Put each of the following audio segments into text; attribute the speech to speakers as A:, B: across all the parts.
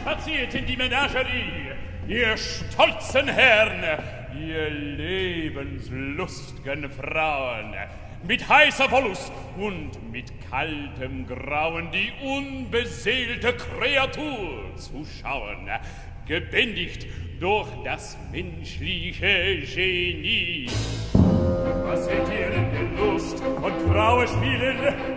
A: spaziert in die Menagerie, ihr stolzen Herren, ihr lebenslustgen Frauen, mit heißer Wollust und mit kaltem Grauen die unbeseelte Kreatur zu schauen, gebändigt durch das menschliche Genie. Was seht ihr in der Lust und Trauerspielen?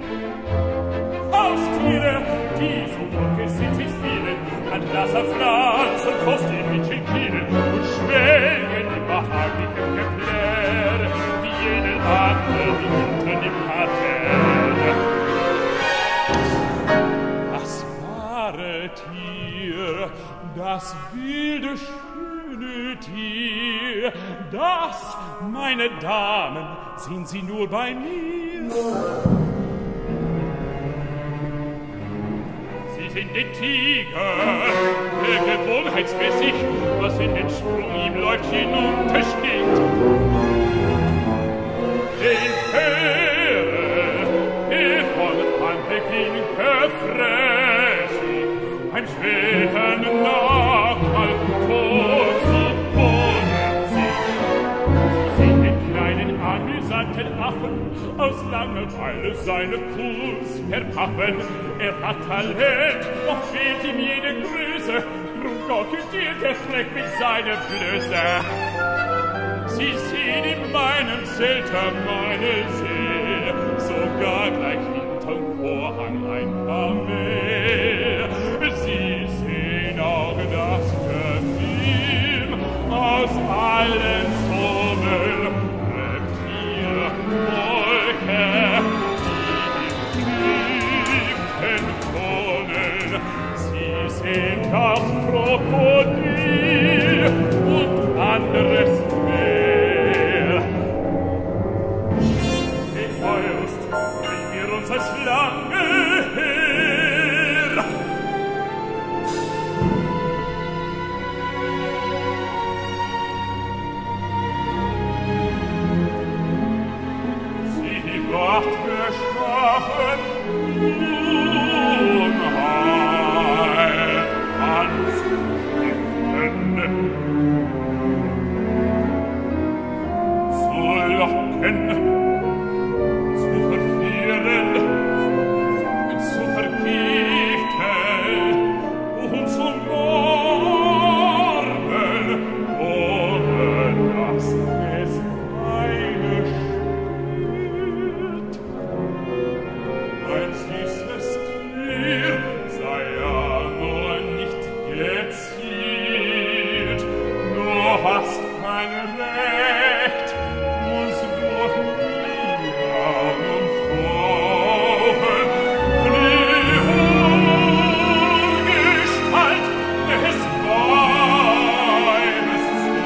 A: Haustiere, die so ungesättigt fielen, an Lasserfranz und Kostüm mit Chinkinen und schwelgen im behaglichen Geplär, wie jenen anderen unter dem Parterre. Das wahre Tier, das wilde schöne Tier, das, meine Damen, sind Sie nur bei mir. Sie sind den Tiger, der gewohnheitsmäßig, was in den Sprung ihm läuft, hinunterschlägt. Den Höre, der von Anbeginn verfräßig, beim schweren Nachtmahl tot sie bohren sich. Sie sehen den kleinen amüsanten Affen aus Langeweile seine Kurs verpaffen. Er hat Talent, doch fehlt ihm jede Größe, drum kokettiert er frech mit seiner Blöße. Sie sehen in meinem Zelter meine Seele, sogar gleich hinterm Vorhang ein paar mehr. Sie sehen auch das Gefühl aus allen Trommeln, Reptier, Wolke, die im Wohnen. Sie sehen das Krokodil und anderes mehr. In Feuerlust bringen wir unsere Schlange her. Sie Gott geschaffen, Unheil anzurichten, zu locken, zu verführen, zu vergiften und zu morden, ohne dass es eine spürt. Ein süßes Tier sei ja nur nicht gezielt, du hast kein Recht, uns durch Nieder und Frauen die Urgestalt des Weibes zu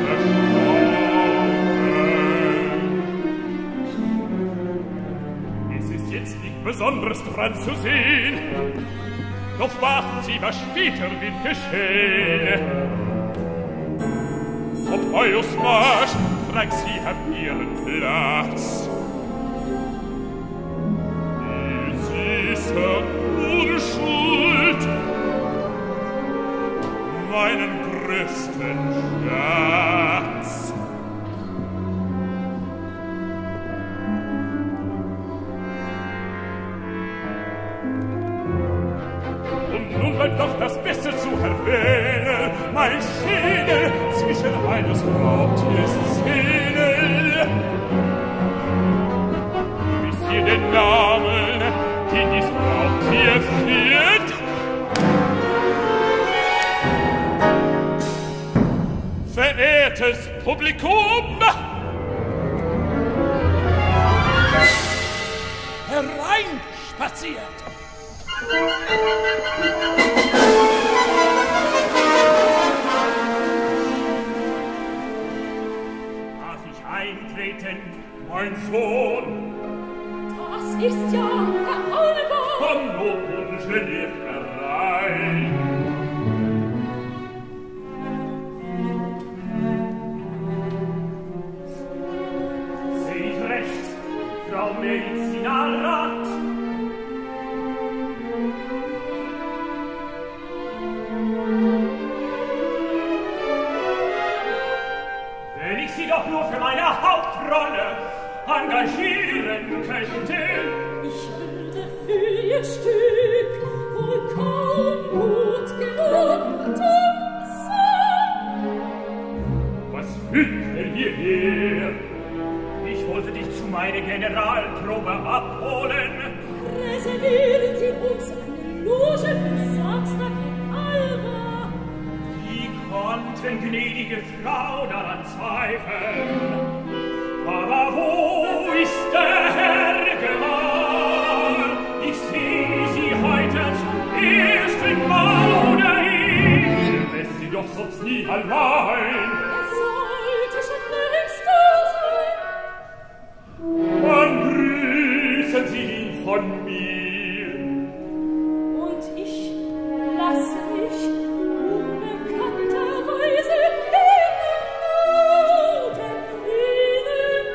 A: verschauen. Es ist jetzt nicht besonders dran zu sehen, doch warten Sie, was später wird geschehen. Ob Eus Marsch fragt sie ab ihren Platz. Die süße Unschuld, meinen größten Schatz. Und nun bleibt doch das Beste zu erwähnen, mein Schädel zwischen eines Raubtiers Zähne. Wisst ihr den Namen, den dies Raubtier führt? Verehrtes Publikum! Hereinspaziert! Darf ich eintreten, mein Sohn?
B: Das ist ja Herr Oliver!
A: Komm nur ungeniert herein! Seh ich recht, Frau Medizinalrat? engagieren könnte.
B: Ich würde für ihr Stück wohl kaum Mut genug zum Sang.
A: Was führt denn hierher? Ich wollte dich zu meiner Generalprobe abholen.
B: Reservieren Sie uns eine Loge für Samstag in Alba.
A: Wie konnten gnädige Frau daran zweifeln? Aber wo ist der Herr Gemahl? Ich seh sie heute zum ersten Mal oder ihn lässt sie doch sonst nie allein.
B: Er sollte schon längst da sein.
A: Dann grüßen Sie ihn von mir.
B: Und ich lasse mich unbekannterweise Laut empfehlen.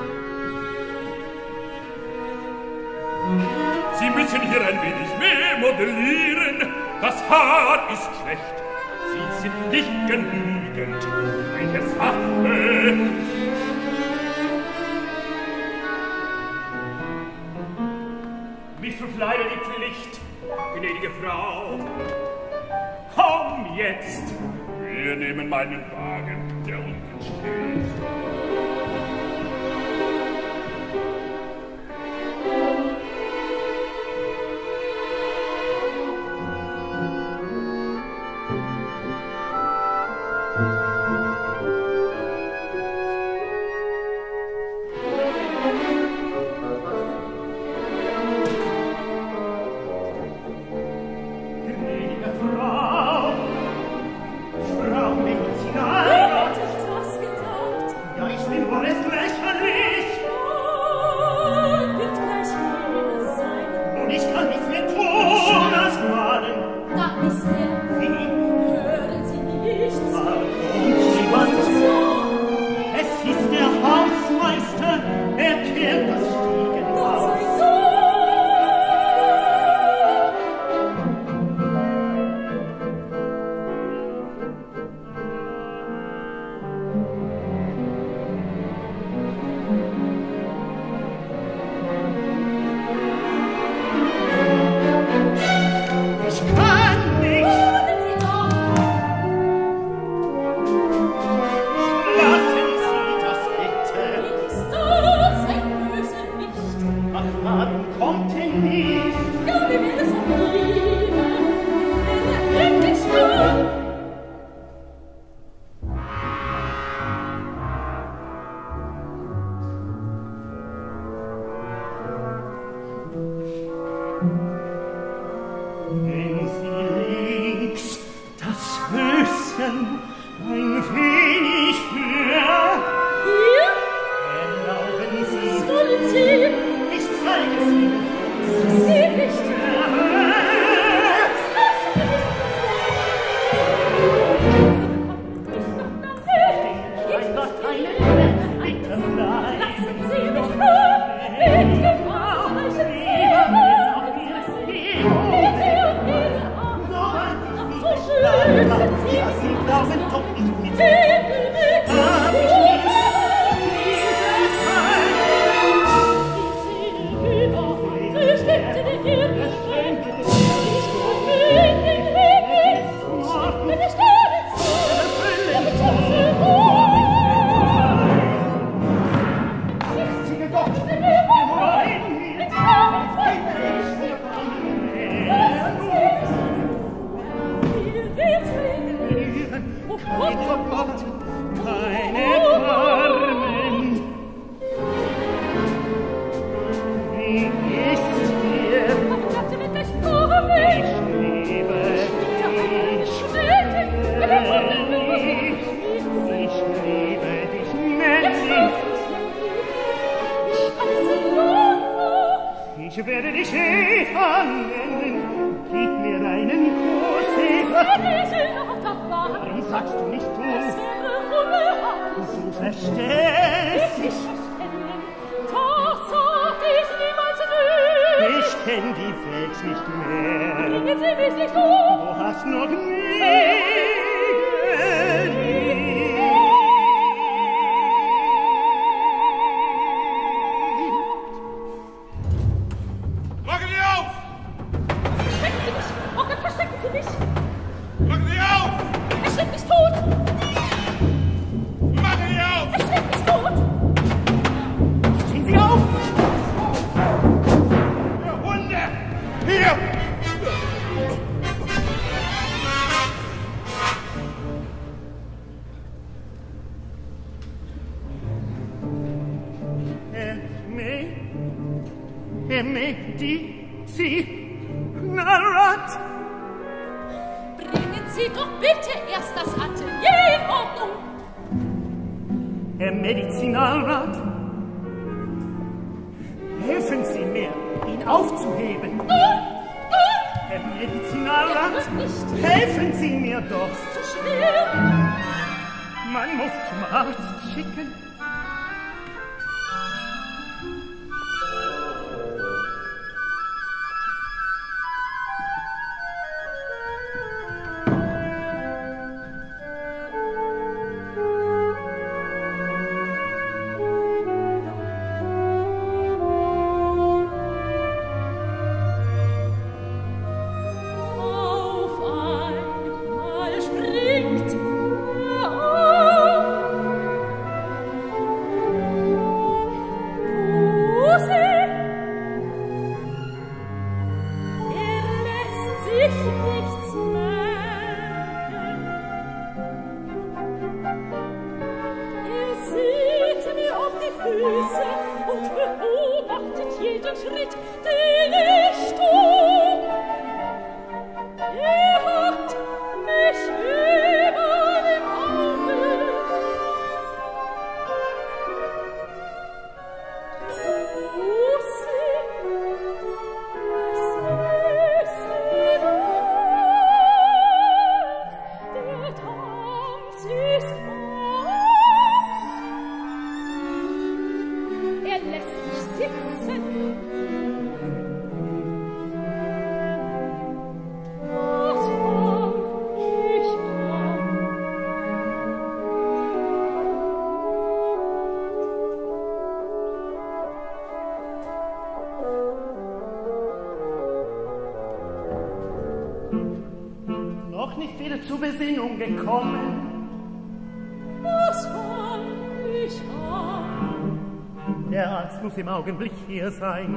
A: Sie müssen hier ein wenig mehr modellieren. Das Haar ist schlecht. Sie sind nicht genügend. Eine Sache. Mich verkleidet die Pflicht, gnädige Frau. Komm jetzt. Wir nehmen meinen Wagen, der unten steht.
C: Ich werde dich Eva nennen. Gib mir einen Kuss, Eva. Warum sagst du nicht du? Du verstehst.
B: Ich verstehen, das sag ich niemals nie.
C: Ich kenn die Welt nicht mehr.
B: Bringen Sie mich nicht um.
C: Du hast noch nie geliebt. Medizinalrat.
B: Bringen Sie doch bitte erst das Atelier in Ordnung.
C: Herr Medizinalrat, helfen Sie mir, ihn aufzuheben. Herr Medizinalrat, helfen Sie mir doch.
B: Zu schwer.
C: Man muss zum Arzt schicken. Zur Besinnung gekommen.
B: Was fang ich an?
C: Der Arzt muss im Augenblick hier sein.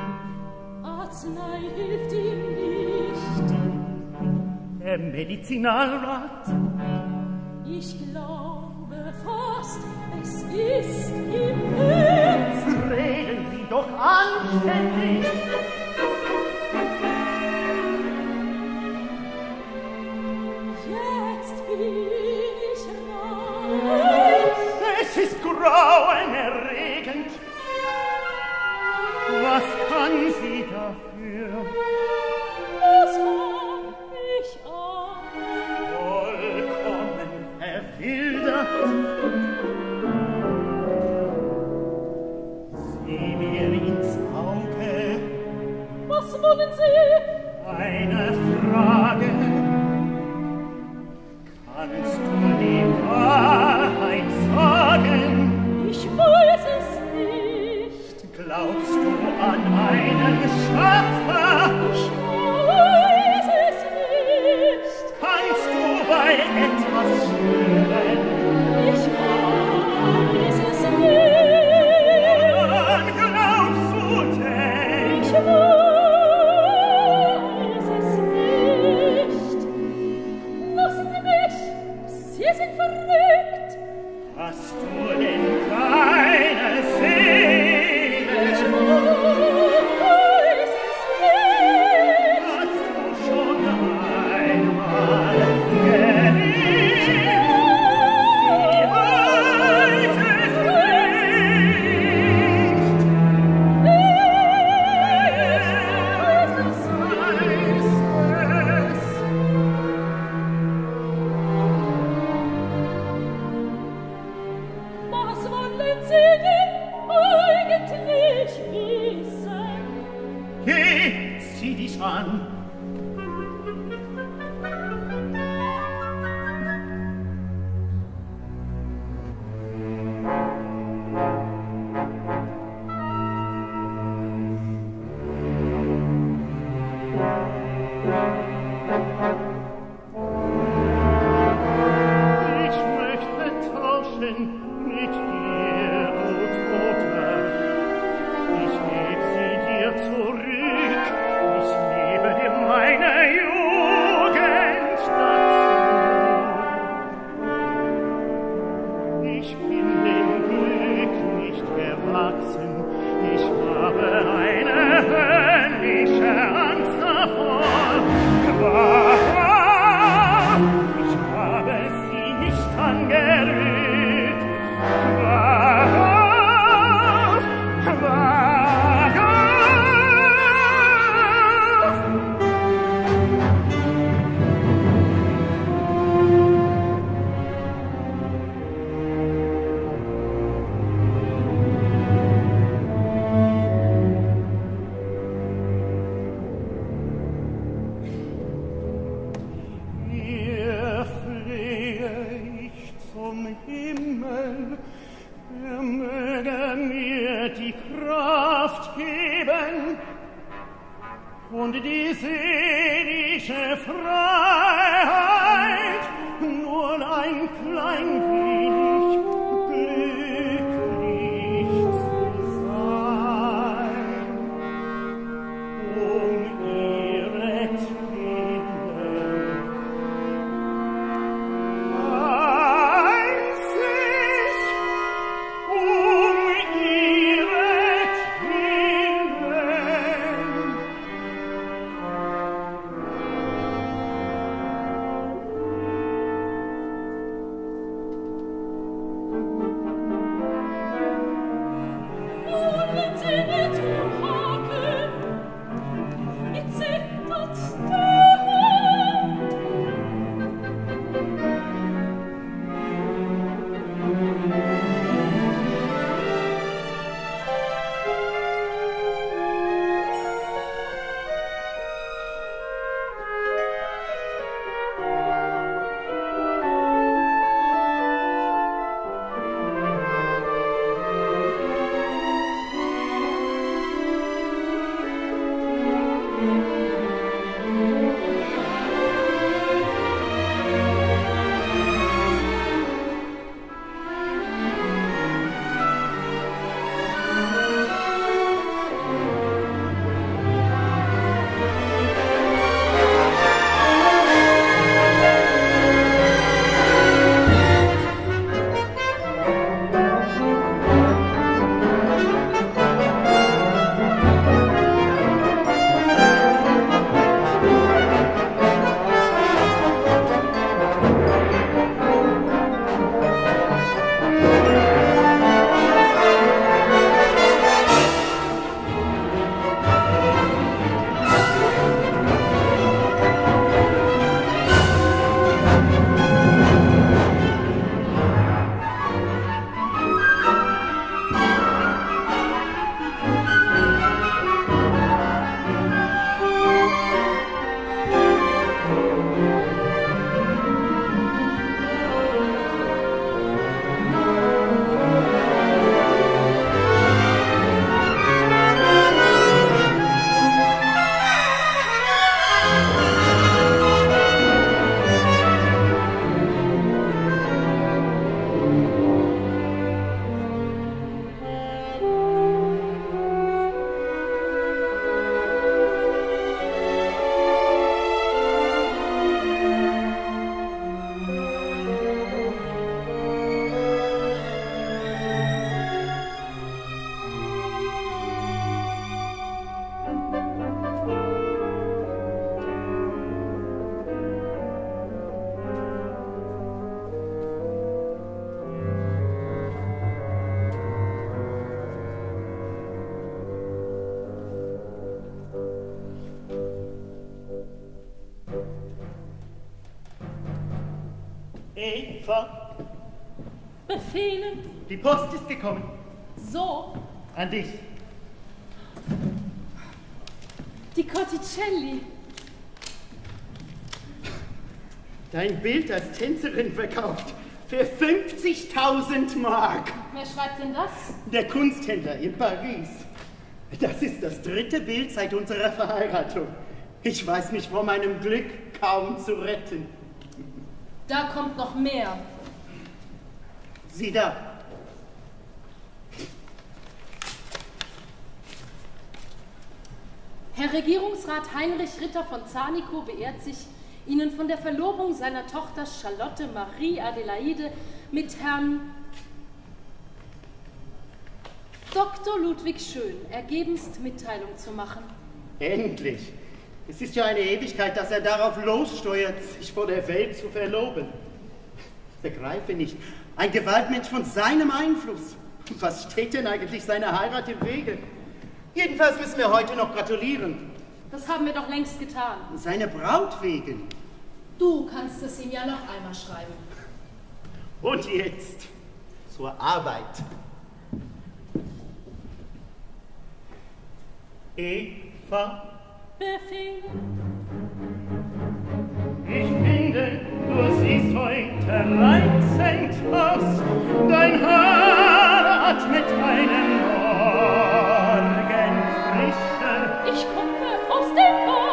B: Arznei hilft ihm nicht.
C: Der Medizinalrat.
B: Ich glaube fast, es ist ihm Ernst.
C: Reden Sie doch anständig. Es ist grauenerregend. Was kann sie dafür?
B: Was fang ich an?
C: Vollkommen verwildert. Sieh mir ins Auge.
B: Was wollen Sie?
C: Eine Frage. Kannst du die Wahrheit sagen?
B: Ich weiß es nicht.
C: Glaubst du an einen Schöpfer?
B: Ich weiß es nicht.
C: Kannst du bei etwas schwören?
B: Ich weiß es nicht.
C: Woran glaubst du denn?
B: Ich weiß es nicht. Lassen Sie mich. Sie sind verrückt.
C: Hast du denn keine Seele?
B: Ich weiß es nicht.
C: Hast du schon einmal geliebt? Sie weiß es nicht.
B: Was wollen Sie denn?
C: und die seelische Freiheit nur ein klein wenig glücklich zu sein. Ihretwillen einzig ihretwillen.
B: Nun mit Sinne zu haken, mit zittert
C: Eva,
B: befehlen.
C: die Post ist gekommen.
B: So,
C: An dich.
B: die Cotticelli.
C: Dein Bild als Tänzerin verkauft. Für 50.000 Mark.
B: Wer schreibt denn das?
C: Der Kunsthändler in Paris. Das ist das 3. Bild seit unserer Verheiratung. Ich weiß mich vor meinem Glück kaum zu retten.
B: Da kommt noch mehr.
C: Sieh da.
B: Herr Regierungsrat Heinrich Ritter von Zarnikow beehrt sich, Ihnen von der Verlobung seiner Tochter Charlotte Marie Adelaide mit Herrn Dr. Ludwig Schön ergebenst Mitteilung zu machen.
C: Endlich. Es ist ja eine Ewigkeit, dass er darauf lossteuert, sich vor der Welt zu verloben. Ich begreife nicht. Ein Gewaltmensch von seinem Einfluss. Was steht denn eigentlich seiner Heirat im Wege? Jedenfalls müssen wir heute noch gratulieren.
B: Das haben wir doch längst getan.
C: Seine Braut wegen.
B: Du kannst es ihm ja noch einmal schreiben.
C: Und jetzt zur Arbeit. Eva,
B: Befehl.
C: ich finde, du siehst heute reizend aus. Dein Haar atmet eine Morgenfrische.
B: Ich komme aus dem Haus.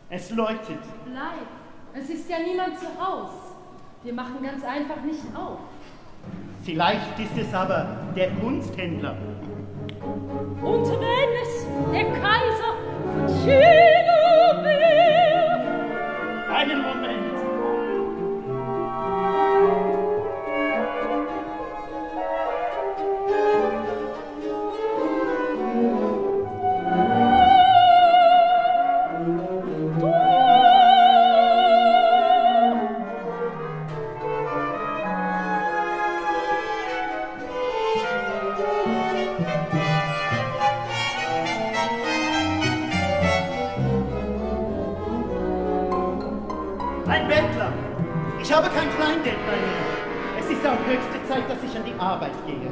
C: Es leuchtet.
B: Bleib. Es ist ja niemand zu Haus. Wir machen ganz einfach nicht auf.
C: Vielleicht ist es aber der Kunsthändler.
B: Und wenn es der Kaiser von China wäre?
C: Einen Moment. Ein Bettler. Ich habe kein Kleingeld bei mir. Es ist auch höchste Zeit, dass ich an die Arbeit gehe.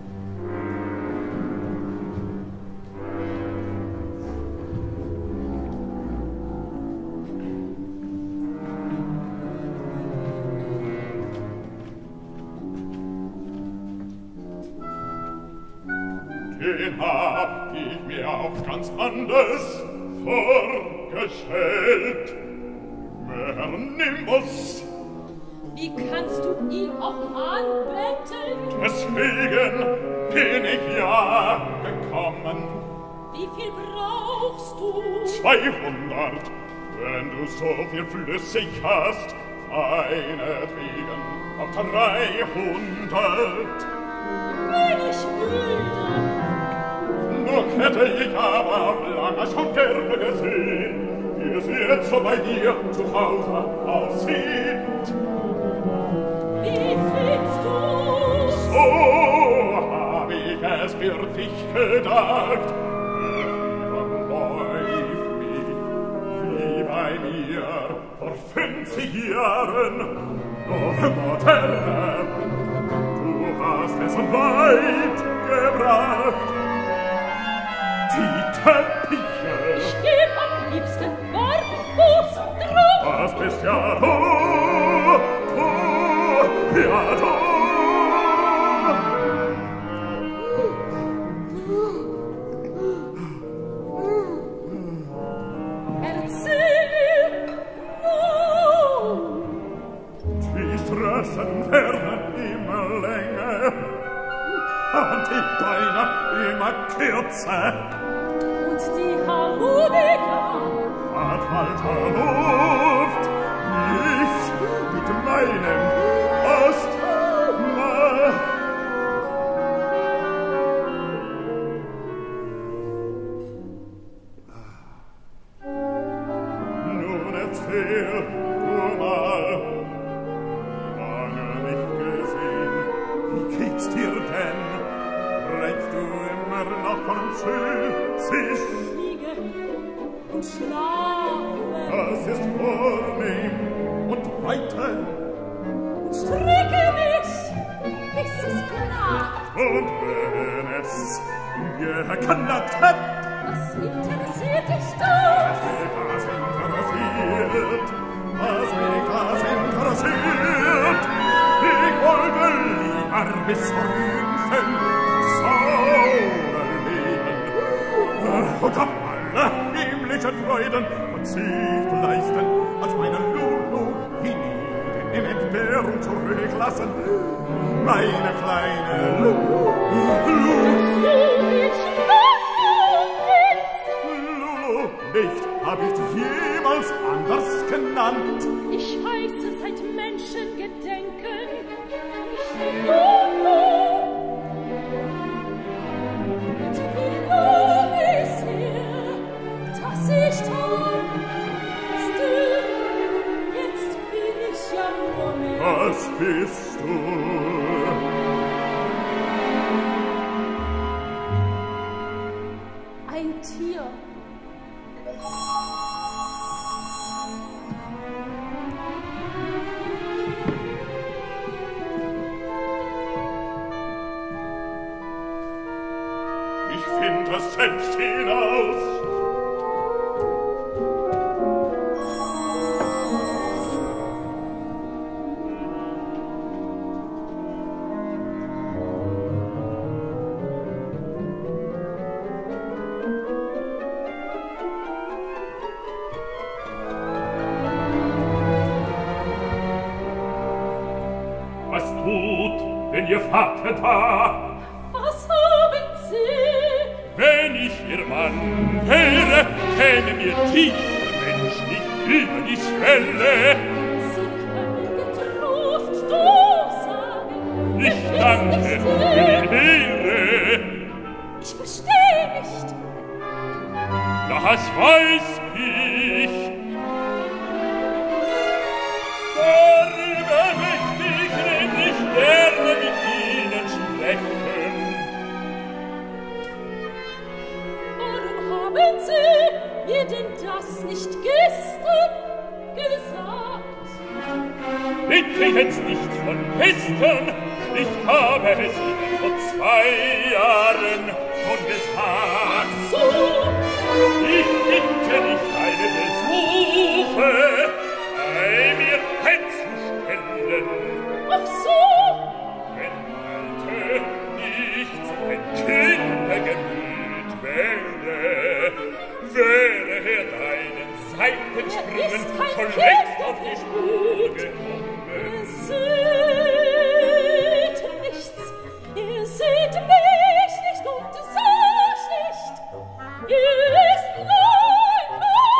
A: Den hab ich mir auch ganz anders vorgestellt. Herr Nimbus.
B: Wie kannst du ihn auch anbetteln?
A: Deswegen bin ich ja gekommen.
B: Wie viel brauchst du?
A: 200, wenn du so viel flüssig hast. Meinetwegen auf 300.
B: Bin ich müde?
A: Noch hätte ich aber auch lange schon gerne gesehen, wie es jetzt so bei dir zu Hause aussieht.
B: Wie findest du's?
A: So hab ich es wirklich gedacht. Überläuft mich wie bei mir vor 50 Jahren. Doch Moderne, du hast es weit gebracht. Die Teppiche.
B: Ich geb am liebsten barfuß drauf.
A: Das bist ja du, ja du.
B: Erzähl mir nun.
A: Die Straßen werden immer länger und die Beine immer kürzer.
B: Und die Harmonika
A: Hat weiter Luft, ich mit meinem Asthma. Nun erzähl du mal, lange nicht gesehen, wie geht's dir denn? Reitst du immer noch von sich?
B: liege und schlafe
A: Das ist vornehm und weiter.
B: und strecke mich, bis es knackt.
A: Und wenn es geknackt hat,
B: Was interessiert dich
A: was
B: das?
A: mich das interessiert, was mich das interessiert, ich wollte lieber bis zur jüngsten Saure leben und hab alle himmlischen Freuden und sich leisten, als meine Lulu hienieden in Entbehrung zurücklassen. Meine kleine Lulu. Lulu, nicht hab ich dich jemals anders genannt.
B: Ich heiße seit Menschengedenken Lulu. Und wie lang ist her, dass ich tanzte? Jetzt bin ich ja nur mehr
A: Was bist du?
B: ein Tier.
A: Ich find das selbst hinaus. denn Ihr Vater da?
B: Was haben Sie?
A: Wenn ich Ihr Mann wäre, käme mir dieser Mensch nicht über die Schwelle.
B: Sie können getrost du sagen.
A: Ich danke für die Ehre.
B: Ich verstehe nicht.
A: Das weiß ich. Darüber möchte ich nämlich gerne mit Ihnen sprechen.
B: Warum haben Sie mir denn das nicht gestern gesagt?
A: Bitte jetzt nicht von gestern, ich habe es Ihnen vor 2 Jahren schon gesagt.
B: So,
A: Ich bitte dich, eine Besuche bei mir einzustellen.
B: ach so,
A: Wenn Alte nicht so ein Kindergemüt wäre, wäre er deinen Seitensprüngen
B: ist kein
A: schon
B: Kind.
A: längst auf die Spur gekommen.
B: ihr seht nichts, ihr seht mich nicht und sagt nicht. Ihr ist nein,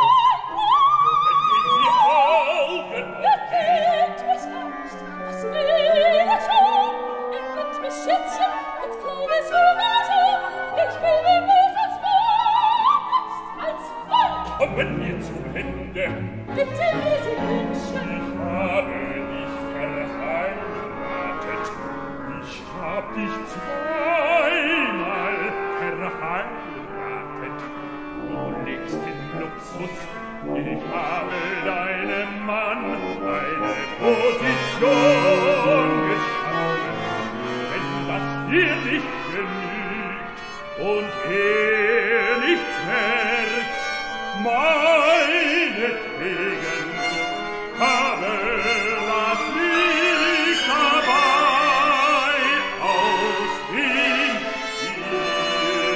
A: In die Augen
B: ihr kennt mich gar nicht, was will ich schon? Ihr nennt mich Schätzchen und kleines Verräter. Ich bin im Wesens als Volk.
A: kommen mir zu Ende.
B: Bitte, wie Sie wünschen.
A: Ich habe dich verheiratet. Ich hab dich 2-mal verheiratet. Du lebst in Luxus. Ich habe deinem Mann eine Position geschaffen. Wenn das dir nicht genügt und nichts merkt, meinetwegen habe das Licht dabei aus dem Ziel.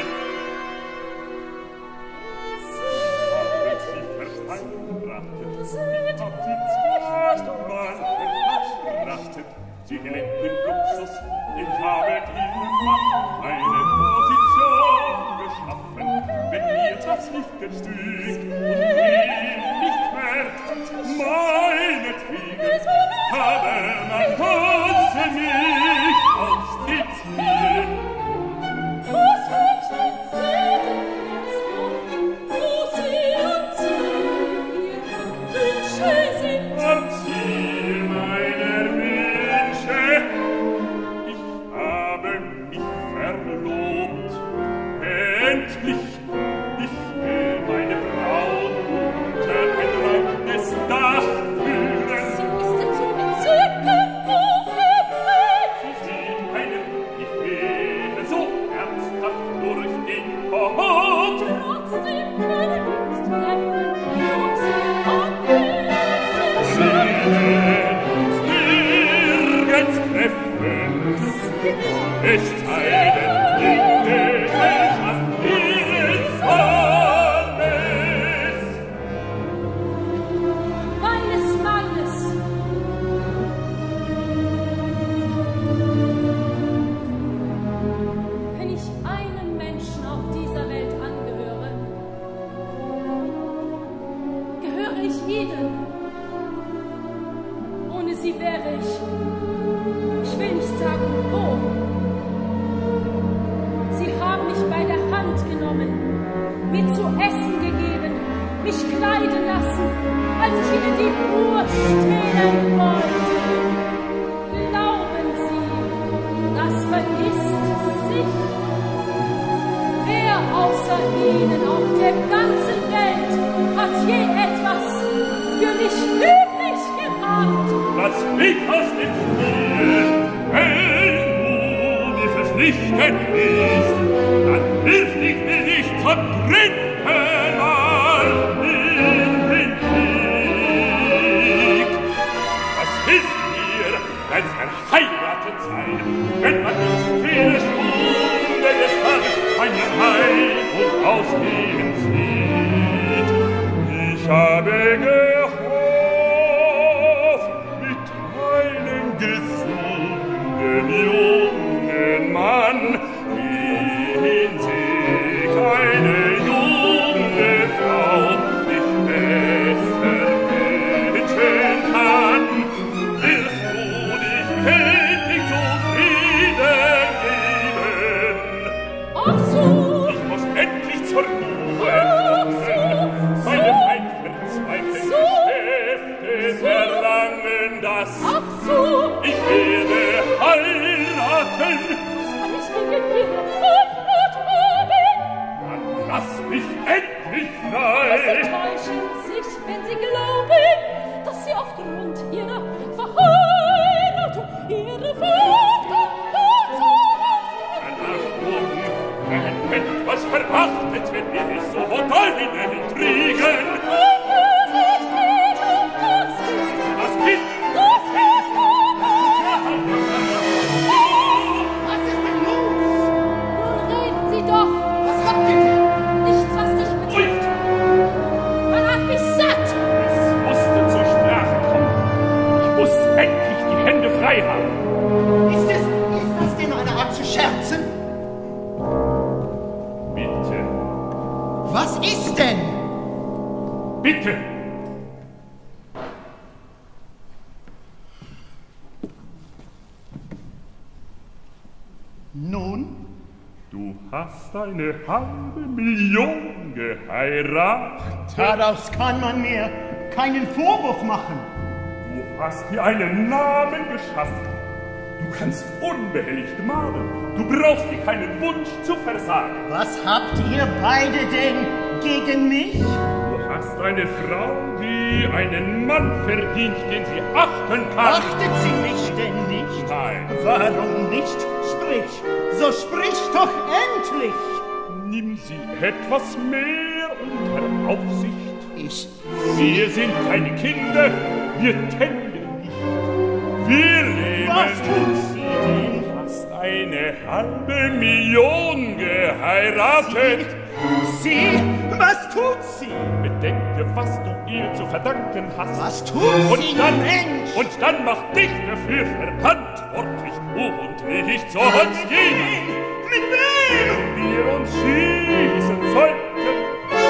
A: Hab sie verheiratet, ich hab sie 2-mal verheiratet. Sie lebt im Luxus, ich habe ihrem Mann eine Position geschaffen. Wenn mir das nicht genügt und nicht merkt, meinetwegen habe man trotzdem mich aus dem Ziel.
B: Was möchten Sie denn jetzt noch, wo Sie am Ziel Ihrer Wünsche sind?
A: Am Ziel meiner Wünsche, ich habe mich verlobt, endlich. Ich will meine Braut unter ein reines Dach führen.
B: Sie ist jetzt so entzückend, oh Verbrech.
A: Sie sieht einem, ich wähle so ernsthaft durch den Kopf.
B: Trotzdem können wir uns treffen, wo Sie anwesend
A: Sie werden uns nirgends treffen. Es sei denn, in Gesellschaft ihres Mannes.
B: meines Mannes. Wenn ich einem Menschen auf dieser Welt angehöre, gehöre ich Ihnen. Ohne Sie wäre ich will nicht sagen, wo. Sie haben mich bei der Hand genommen, mir zu essen gegeben, mich kleiden lassen, als ich Ihnen die Uhr stehlen wollte. Glauben Sie, das vergisst sich? Wer außer Ihnen auf der ganzen Welt hat je etwas für mich übrig gehabt?
A: Das liegt aus dem Spiel. Wenn du mir verpflichtet bist, dann wirf ich mir nicht zum 3. Mal in den Krieg. Was hilft mir ein verheiratet sein, wenn man nicht viele Stunden des Tages meine Ein- und Ausgehen sieht? Ich habe gehofft, mit einem gesunden Jungen Schurke!
C: Nun?
A: Du hast eine $500.000 geheiratet.
C: Daraus kann man mir keinen Vorwurf machen.
A: Du hast dir einen Namen geschaffen. Du kannst unbehelligt malen. Du brauchst dir keinen Wunsch zu versagen.
C: Was habt ihr beide denn gegen mich?
A: Du hast eine Frau, die einen Mann verdient, den sie achten kann.
C: Achtet sie mich denn nicht?
A: Nein.
C: Warum nicht? Sprich, so sprich doch endlich!
A: Nimm sie etwas mehr unter Aufsicht.
C: Ich...
A: Wir sind keine Kinder, wir tändeln nicht. Wir leben.
C: Was tut sie denn?
A: Du hast eine $500.000 geheiratet.
C: Sie? Was tut sie?
A: Bedenke, was du ihr zu verdanken hast.
C: Was tut sie, Mensch?
A: Und dann mach dich dafür verantwortlich und nicht sonst jeden.
C: Mit wem?
A: Wenn wir uns schießen sollten.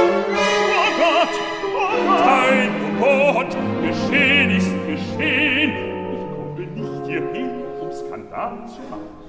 C: Oh Gott! Oh Gott!
A: Nein, oh Gott, geschehen ist geschehen. Ich komme nicht hierher, um Skandal zu machen.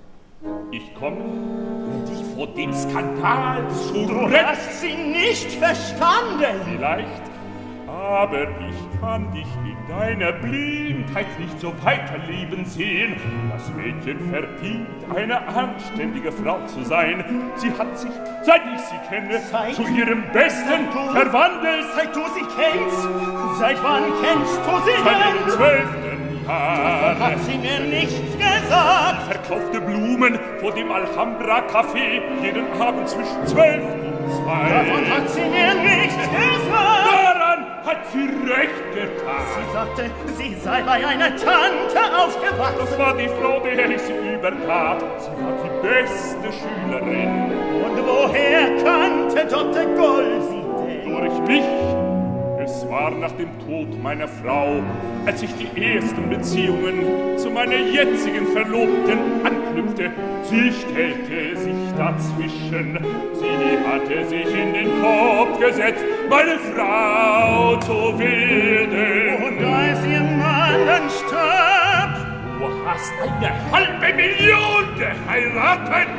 A: Ich komme, um dich vor dem Skandal zu retten.
C: Du hast sie nicht verstanden!
A: Vielleicht, aber ich kann dich in deiner Blindheit nicht so weiterleben sehen. Das Mädchen verdient, eine anständige Frau zu sein. Sie hat sich, seit ich sie kenne, zu ihrem Besten verwandelt.
C: Seit du sie kennst? Seit wann kennst du sie
A: Seit
C: denn?
A: ihrem 12. Jahr.
C: Hat sie mir nichts gesagt?
A: Verkaufte Blumen vor dem Alhambra-Café jeden Abend zwischen 12 und 2.
C: Davon hat sie mir nichts gesagt!
A: Daran hat sie recht getan.
C: Sie sagte, sie sei bei einer Tante aufgewachsen.
A: Das war die Frau, der ich sie übertat. Sie war die beste Schülerin.
C: Und woher kannte Dr. Goll sie denn?
A: Durch mich. Es war nach dem Tod meiner Frau, als ich die ersten Beziehungen zu meiner jetzigen Verlobten anknüpfte. Sie stellte sich dazwischen. Sie hatte sich in den Kopf gesetzt, meine Frau zu werden.
C: Und als ihr Mann dann starb,
A: du hast eine $500.000 geheiratet.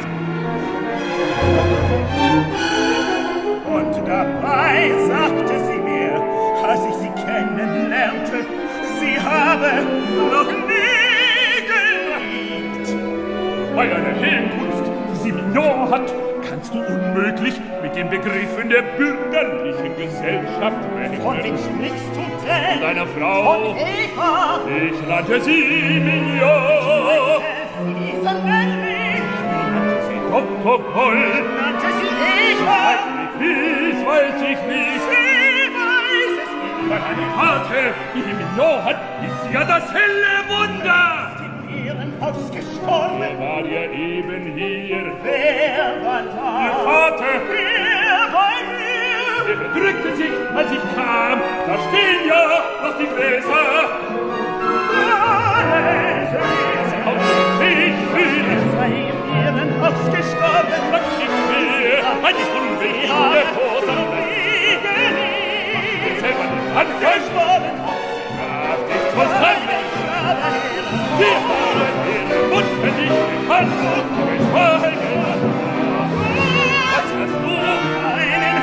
C: und dabei sagte sie mir, als ich sie kennenlernte, sie habe noch nie geliebt.
A: Bei einer Herkunft, die sie Mignon hat, kannst du unmöglich mit den Begriffen der bürgerlichen Gesellschaft rechnen.
C: Von wem sprichst du denn?
A: Von deiner Frau.
C: Von Eva.
A: Ich nannte sie Mignon.
C: Isabelle.
A: Nannte sie Dr. Goll.
C: Nannte sie Eva.
A: Dies weiß ich nicht.
C: Sie weiß es nicht.
A: Bei einer Vater, die Mignon hat, ist ja das helle Wunder.
C: In ihrem Haus gestorben.
A: Er war ja eben hier.
C: Wer war da?
A: Ihr Vater.
C: Wer bei mir?
A: Er bedrückte sich, als ich kam. Da stehen ja noch die Gläser.
C: Alles
A: Ich
C: sei in ihrem Haus gestorben.
A: sag ich mir, ein unbekannter Toter. Selber nicht angesprochen. Darf dich was handeln. Wir haben ihren Mund nicht gekannt und geschweigen. Was hast du?
C: Einen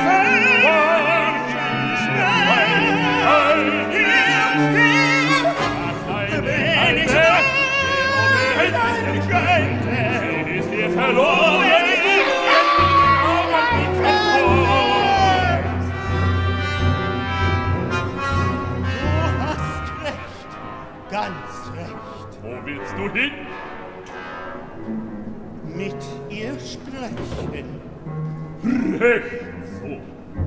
A: Sie ist dir verloren.
C: Du hast recht, ganz recht.
A: Wo willst du hin?
C: Mit ihr sprechen.
A: Recht so.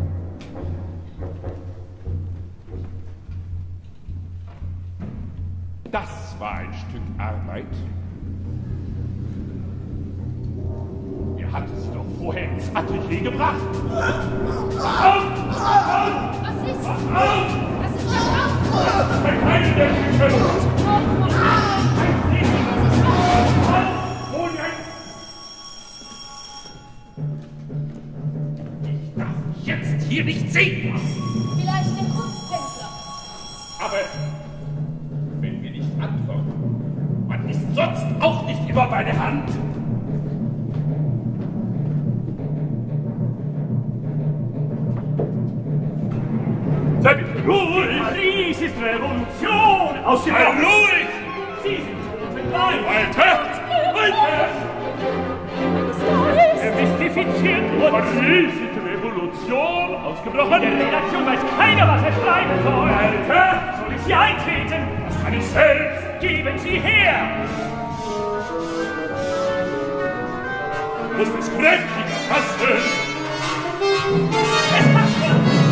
A: Das war ein Stück Arbeit. Ihr hattet sie doch vorher ins Atelier gebracht. Auf!
B: Was ist? Was ist das?
A: Bei keinem der Küche! Ich darf dich jetzt hier nicht sehen!
B: Vielleicht im
A: Gib mir meine Hand. Sei bitte ruhig!
D: Paris ist Revolution! Ausgebrochen!
A: Sei ruhig!
D: Sie sind totenbleib!
A: Weiter!
D: Mystifiziert uns!
A: Paris ist Revolution ausgebrochen!
D: In der Redaktion weiß keiner, was es bleiben soll!
A: Weiter!
D: Soll ich Sie eintreten?
A: Das kann ich selbst!
D: Geben Sie her!
A: Du musst es kräftiger fassen!
D: Es passt schon!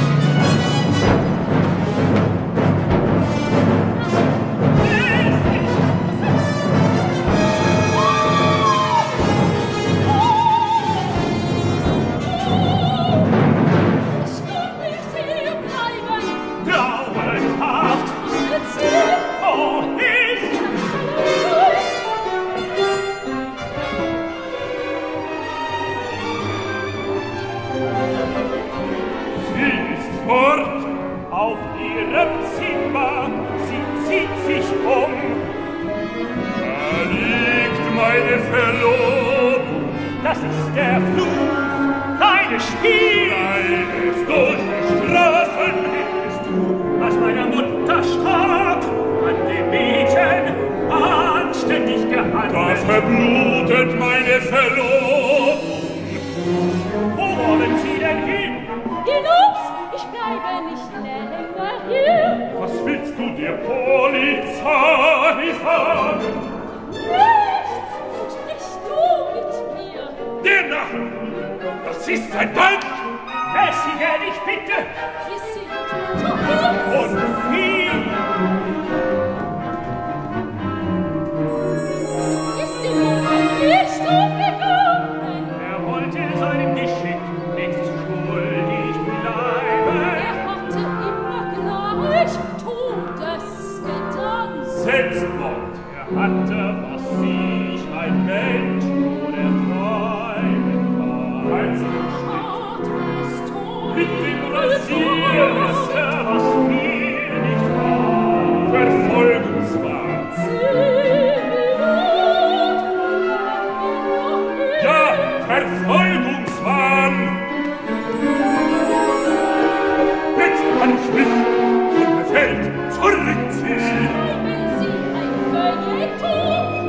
A: Auf ihrem Zimmer, sie zieht sich um. Da liegt meine Verlobung.
D: Das ist der Fluch deines Spiels.
A: Eines durch die Straßen
D: Hättest du, was meiner Mutter starb, an dem Mädchen anständig gehandelt.
A: Da verblutet meine Verlobung.
D: Wo wollen Sie denn hin?
B: Hinaus! Ich bleibe nicht länger hier.
A: Was willst du der Polizei sagen?
B: Nichts! Sprichst du mit mir?
A: Der Narr! Das ist ein Band!
D: Mäßige dich bitte!
B: Wir sind tot!
A: Und wie?
B: Ist die Liebe nicht aufgegangen?
D: Er wollte seinem Geschick nicht schuldig bleiben.
B: Er hatte immer gleich Todesgedanken.
A: Selbstmord!
D: Er hatte, was sich ein Mensch nur erträumen kann.
A: Als
B: Atemlos
A: mit dem Rasier
D: Wisse, was viel nicht war.
A: Verfolgungswahn! Ja, Verfolgungswahn! Jetzt kann ich mich von der Welt zurückziehen!
B: Schreiben Sie ein Feuilleton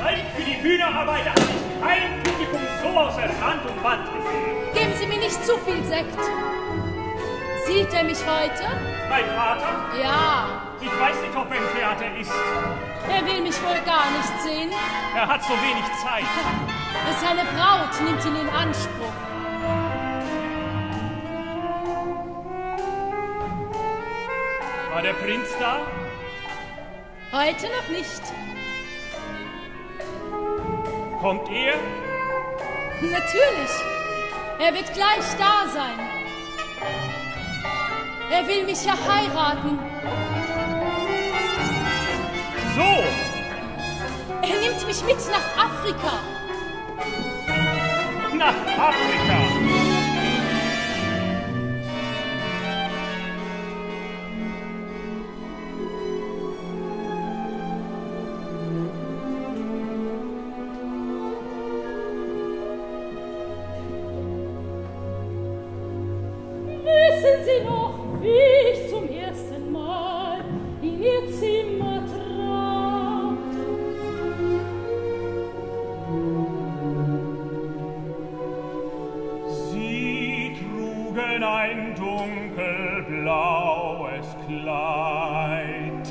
D: Seit für die Bühnearbeit habe ich kein Publikum so außer Rand und Band gesehen.
B: Geben Sie mir nicht zu viel Sekt. Sieht er mich heute?
D: Mein Vater?
B: Ja.
D: Ich weiß nicht, ob er im Theater ist.
B: Er will mich wohl gar nicht sehen.
D: Er hat so wenig Zeit.
B: Seine Braut nimmt ihn in Anspruch.
D: War der Prinz da?
B: Heute noch nicht.
D: Kommt er?
B: Natürlich. Er wird gleich da sein. Er will mich ja heiraten.
D: So!
B: Er nimmt mich mit nach Afrika.
D: Nach Afrika!
B: Wissen Sie noch, wie ich zum ersten Mal in Ihr Zimmer trat?
D: Sie trugen ein dunkelblaues Kleid.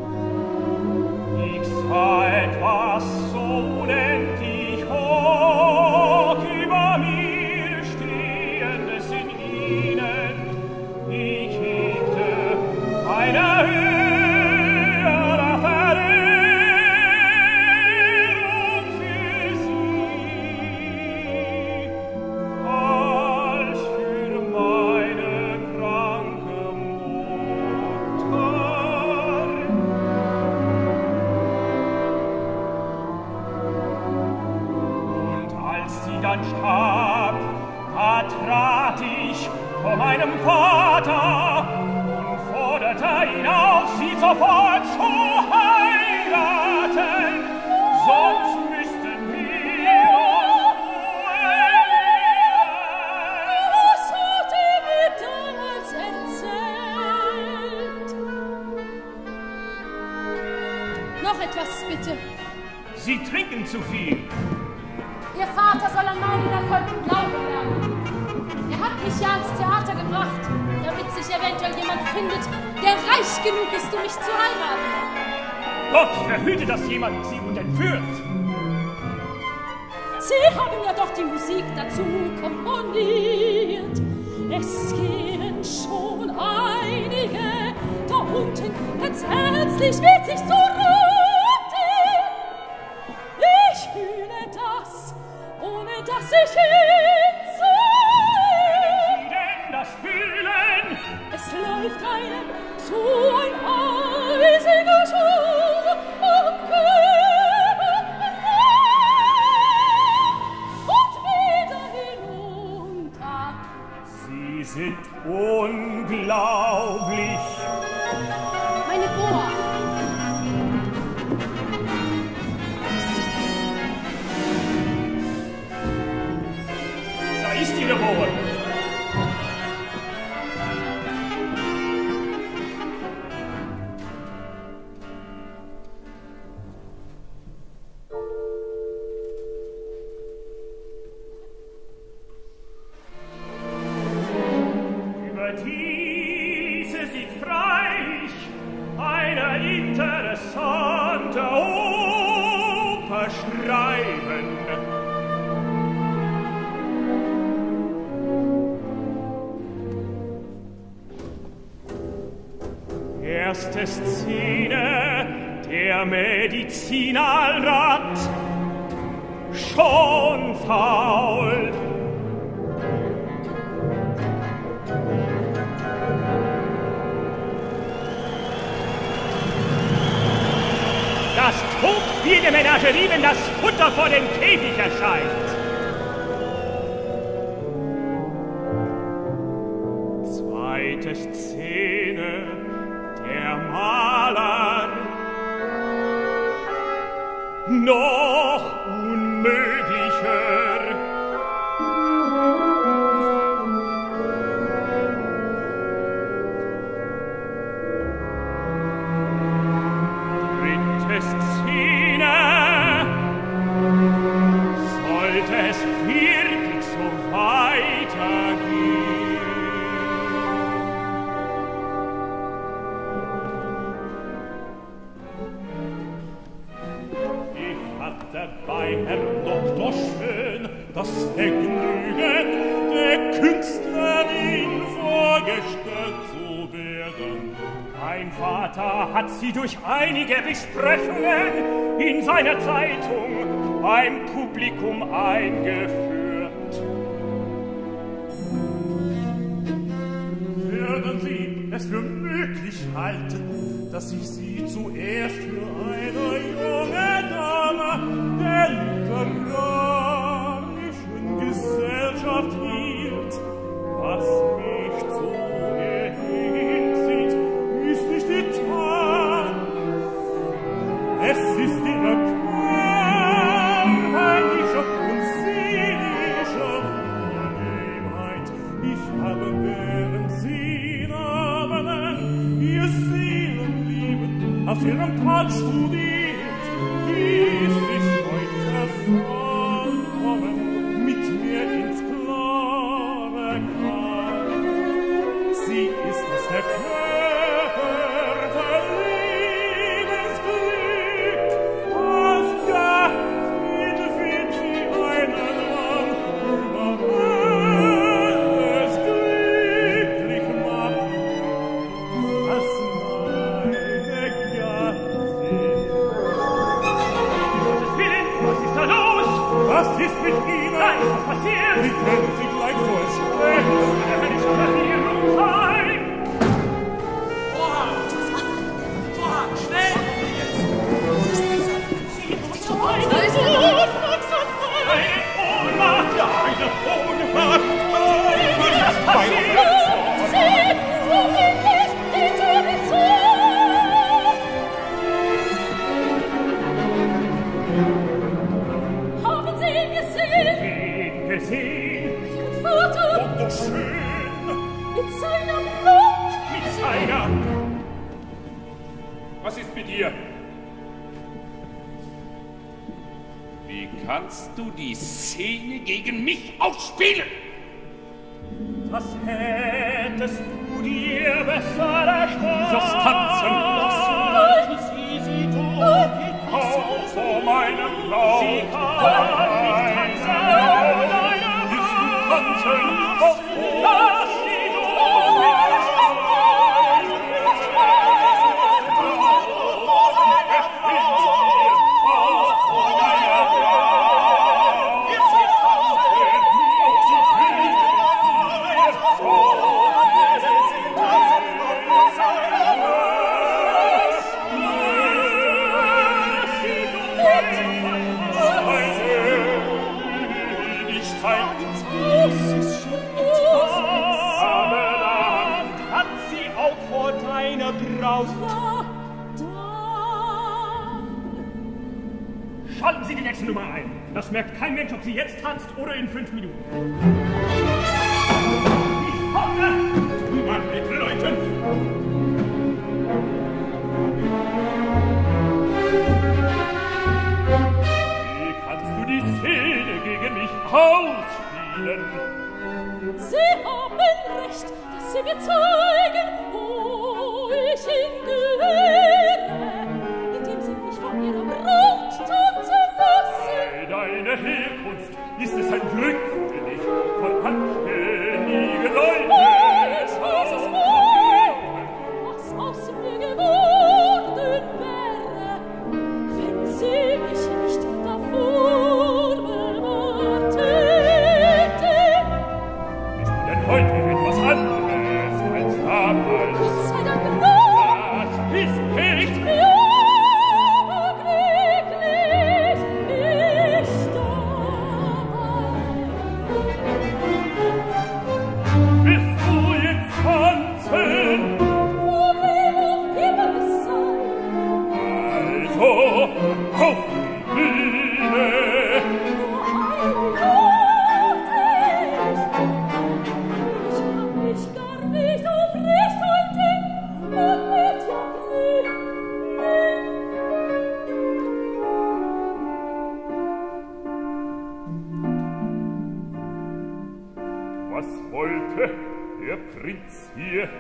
D: Ich sah etwas so unendlich hoch über mir Stehendes in ihnen. Ich hegte eine höhere Verehrung für sie, als für meine kranke Mutter. Und als sie dann starb, da trat ich vor meinem Vater und forderte ihn auf, sie sofort zu heiraten, sonst müssten wir uns ruinieren.
B: Was hat er mir damals erzählt? Noch etwas, bitte.
D: Sie trinken zu viel.
B: Ihr Vater soll an meinen Erfolgen glauben lernen. Er hat mich ja ans Theater gebracht, damit sich eventuell jemand findet, der reich genug ist, um mich zu heiraten.
D: Gott verhüte, dass jemand sie entführt.
B: Sie haben ja doch die Musik dazu komponiert. Es gehen schon einige da unten ganz herzlich mit sich zu Rate. Ich fühle das, ohne dass ich hinsehe.
D: Sie denn das fühlen?
B: Es läuft einem so ein eisiger Schwur am Körper und wieder hinunter.
D: Sie sind unglaublich.
B: Meine Boa.
D: Da ist ihre Bohr. Über diese sieht freilich eine interessante Oper schreiben. Erste Szene, der Medizinalrat, schon faul. Das tobt wie in der Menagerie, wenn das Futter vor dem Käfig erscheint. Zweite Szene, der Maler, noch unmöglicher. Dritte Szene, Sollte es wirklich so weitergehen? Ich hatte bei Herrn Doktor Schön das Vergnügen, der Künstlerin vorgestellt zu werden. Mein Vater hat sie durch einige Besprechungen in seiner Zeitung beim Publikum eingeführt. Würden Sie es für möglich halten, dass ich Sie zuerst für eine junge Dame der literarischen Gesellschaft hielt? Was mich zu ihr hinzieht, ist nicht die Tat. Es ist ihre körperliche und seelische Vornehmheit. Ich habe während sie Namen ihr Seelenleben aus ihrem Tal studiert, wie sich heute vollkommen mit mir ins Klare kam. Sie ist das erklärte Liebesglück, als Gattin findet sie einen Mann über alles glücklich macht, als meine Gattin. Was ist da los? Was ist mit Ihnen? Da ist was passiert. Wie können Sie gleich so erschrecken? Der Herr ist schon hier nun sein. Vorhang, schnell! Eine Ohnmacht! Ja, eine Ohnmacht! Was ist passiert?
B: Seht, so wirklich die Türe zu! Haben Sie ihn gesehen?
D: Wen gesehen?
B: Ihren Vater
D: Doktor Schön!
B: mit seiner Blut!
D: Mit seiner!
A: Was ist mit dir? Wie kannst du die Szene gegen mich ausspielen?
D: Das hättest du dir besser erspart.
A: Das Tanzen
B: Nein!
D: Sie tut
A: Auf vor meinem Braut!
D: Sie kann nicht tanzen auf deiner
A: Tanzen
D: Brust. Lass sie Schalten Sie die nächste Nummer ein. Das merkt kein Mensch, ob sie jetzt tanzt oder in 5 Minuten. Ich komme! Mann mit Leuten! Wie kannst du die Szene gegen mich ausspielen?
B: Sie haben recht, dass Sie mir zeigen, wo ich hingehöre, indem Sie mich von Ihrer Braut tanzen lassen.
D: Bei deiner Herkunft ist es ein Glück für dich, von anständigen Leuten.
B: Oh, ich weiß es wohl, was aus mir geworden wäre, wenn Sie mich nicht davor bewahrt hätten.
D: Bist du denn heute etwas anderes als damals?
B: Gott sei Dank, nein!
D: Das ist nicht
B: Ja, glücklich ich dabei.
D: Willst du jetzt tanzen?
B: Wo will auch immer es sei,
D: Also, auf die Bühne!
B: nur ich kann mich gar nicht aufrecht halten und wird ja glücklich.
A: Der Prinz hier.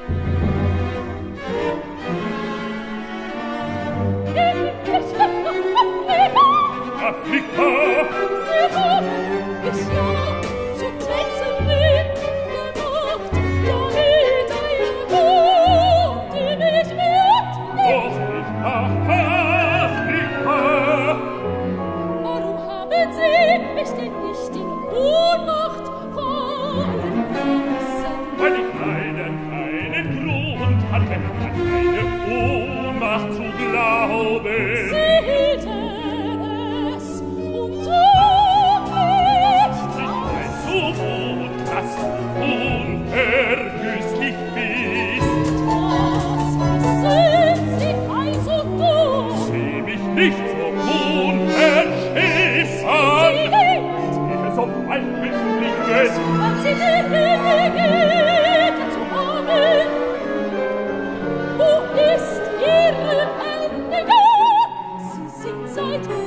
A: Afrika!
B: Sie hab ich ja zu Tänzen mitgemacht, damit eine Gott, die mich wird.
A: Doch nicht nach Afrika!
B: Warum haben Sie mich denn nicht in Ohnmacht fallen lassen?
A: Weil ich leider keinen Grund hatte, an eine Ohnmacht zu glauben.
B: Sie hielten es und du nicht aus.
A: So gut, dass du unverwüstlich bist.
B: Was sind Sie also dumm?
A: Sieh mich nicht so unverschämt an.
B: Sie hielt,
A: Ihr so einbildlich.
B: als Sie die Hände zu haben. Wo ist Ihre Bändigung? Sie sind seit 3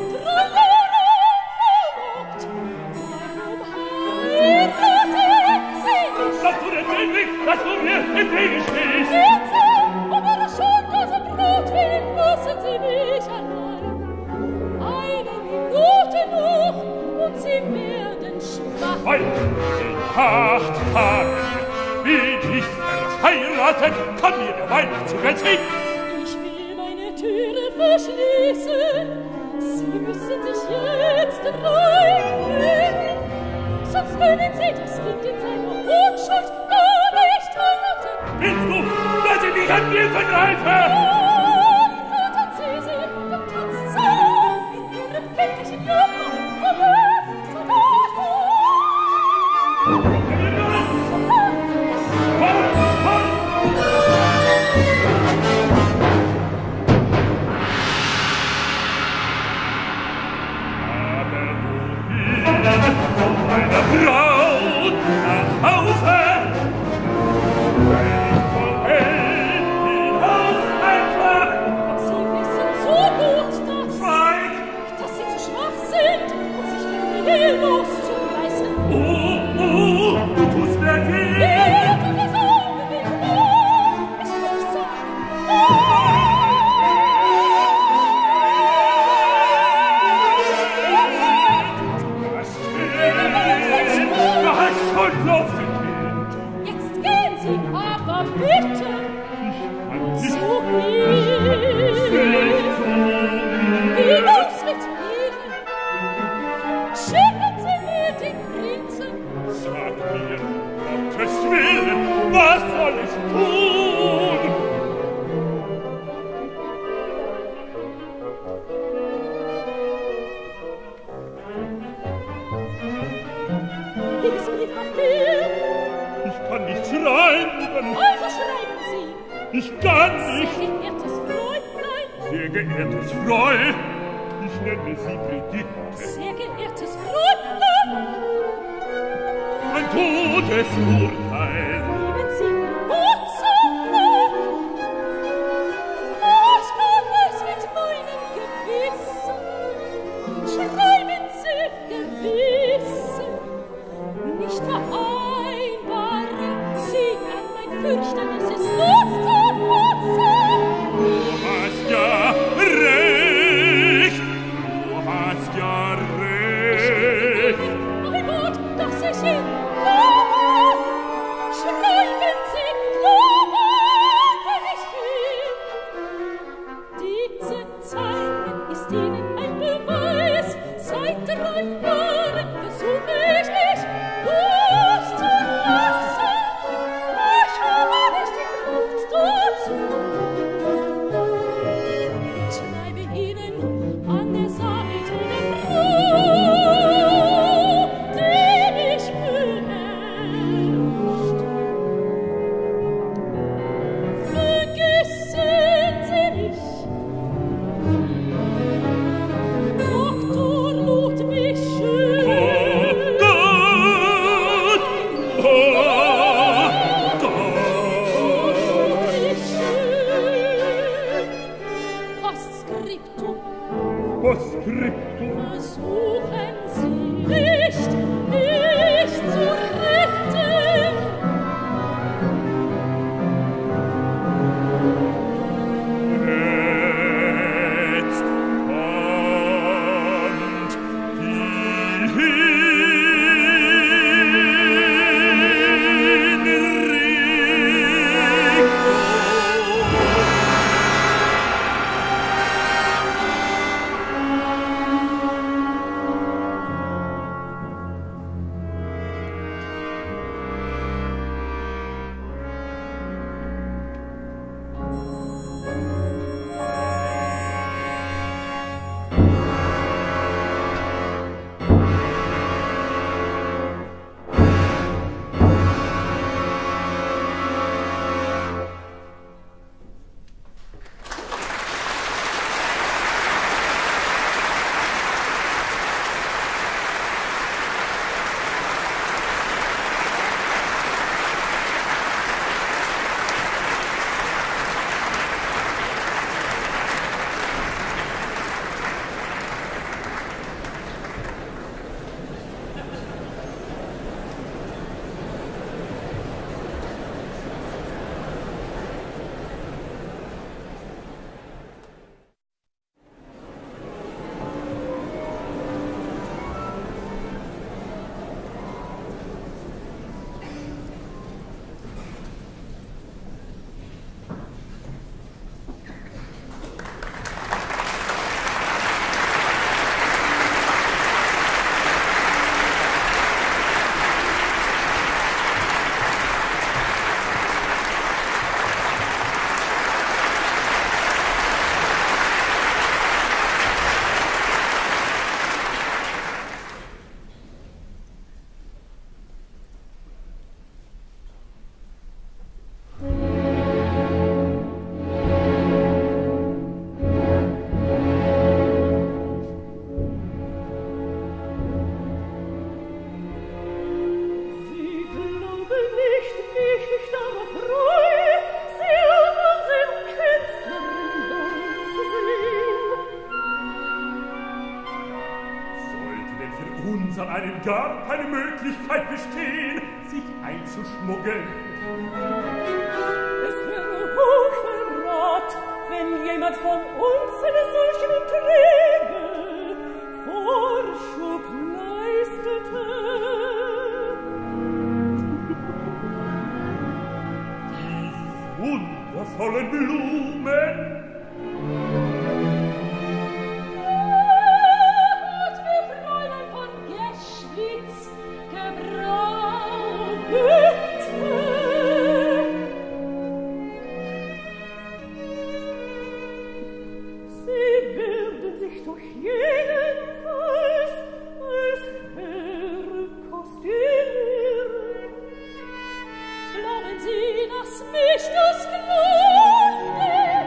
B: Jahren verlobt. Warum heiraten Sie mich?
A: Dass du denn wirklich, dass du mir entgegenstehst.
B: Jetzt, aber schon das Brot will, müssen Sie mich allein. Eine Minute noch und Sie werden schwach.
A: Weil in 8 Tagen bin ich verheiratet, kann mir der Weihnachtszug entziehen.
B: Ich will meine Türe verschließen. Sie müssen sich jetzt reinbringen. Sonst können Sie das Kind in seiner Unschuld gar nicht heiraten.
A: Willst du, dass ich dich an mir vergreife?
B: Heiraten Sie sie, dann tanzt sie in Ihrem kindlichen Jammer von Herz zu Herz.
A: Meine Braut nach Hause, wenn ich von Welt hinaus einfach
B: Sie wissen so gut,
A: schweig.
B: dass Sie zu schwach sind, um sich von mir loszureißen.
A: Du tust mir weh.
B: Wer tut das Auge mit mir? Ich muss sagen, jetzt gehen Sie aber bitte zu mir. Hinaus mit Ihnen. Schicken Sie mir den Prinzen.
A: Sag mir, Gottes Willen, was soll ich tun?
B: Dieses Brief habt ihr.
A: Ich kann nicht schreiben.
B: Also schreiben Sie.
A: Ich kann nicht.
B: Sehr geehrtes Fräulein.
A: Sehr geehrtes Fräulein, ich nenne Sie Brigitte.
B: Sehr geehrtes Fräulein.
A: Ein Todesurteil.
B: Lieben Sie Mozart. Was kann es mit meinem Gewissen? Schreiben Sie Gewissen. Nicht vereinbar. Sie an mein fürchterliches Mozart.
A: Du hast ja recht. Du hast ja recht.
B: Mein Gott, dass ich ihn glaube. Schreiben Sie, glaube, wenn ich will. Diese Zeile ist Ihnen ein Beweis. Seit 3 Jahren versuche ich mich loszulassen. Ich habe nicht die Kraft dazu. Ich schreibe Ihnen an der Seite der Frau, die mich beherrscht. Vergessen Sie mich, Dr. Ludwig Schön.
A: Gott!
B: Ludwig Schön. Postskriptum.
A: Postskriptum.
B: Versuchen Sie nicht, mich zu retten.
A: unser einen gar keine Möglichkeit bestehen, sich einzuschmuggeln.
E: Es wäre Hochverrat, wenn jemand von uns eine solche Beträge Vorschub leistete.
A: Die wundervollen Blumen.
B: Hat mir Fräulein von Geschwitz gebraucht.
E: Sie werden sich doch jedenfalls als Herr kostümieren.
B: Glauben Sie, dass mich das glundet?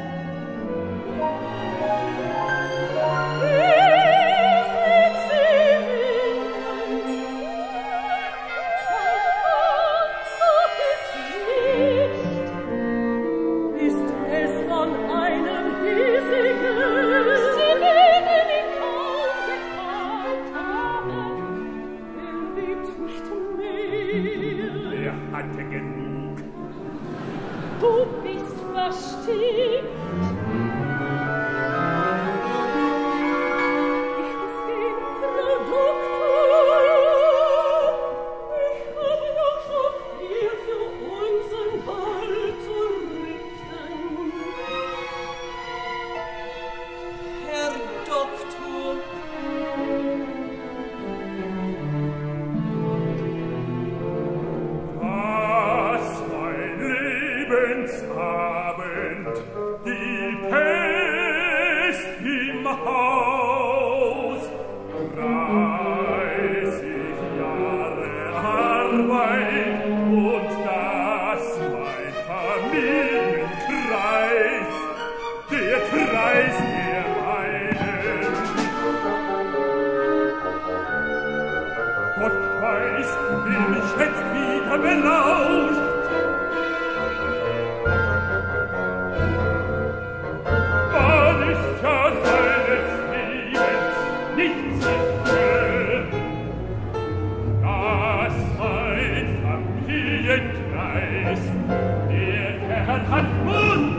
E: Ist es von einem hiesigen?
B: Sie werden ihn kaum gefragt haben.
E: Er lebt nicht mehr.
A: Er hatte genug.
B: Du bist verstimmt.
E: Ich muss gehen, Frau Doktor. Ich habe noch so viel für unseren Ball zu richten. Herr Doktor.
A: Was mein Lebensabend, die Pest im Haus, 30 Jahre Arbeit und das mein Familienkreis, der Kreis der meinen. Gott weiß, wer mich jetzt wieder belauscht. Man ist ja seines Lebens nicht sicher, dass ein Familienkreis der Herrn hat Mund.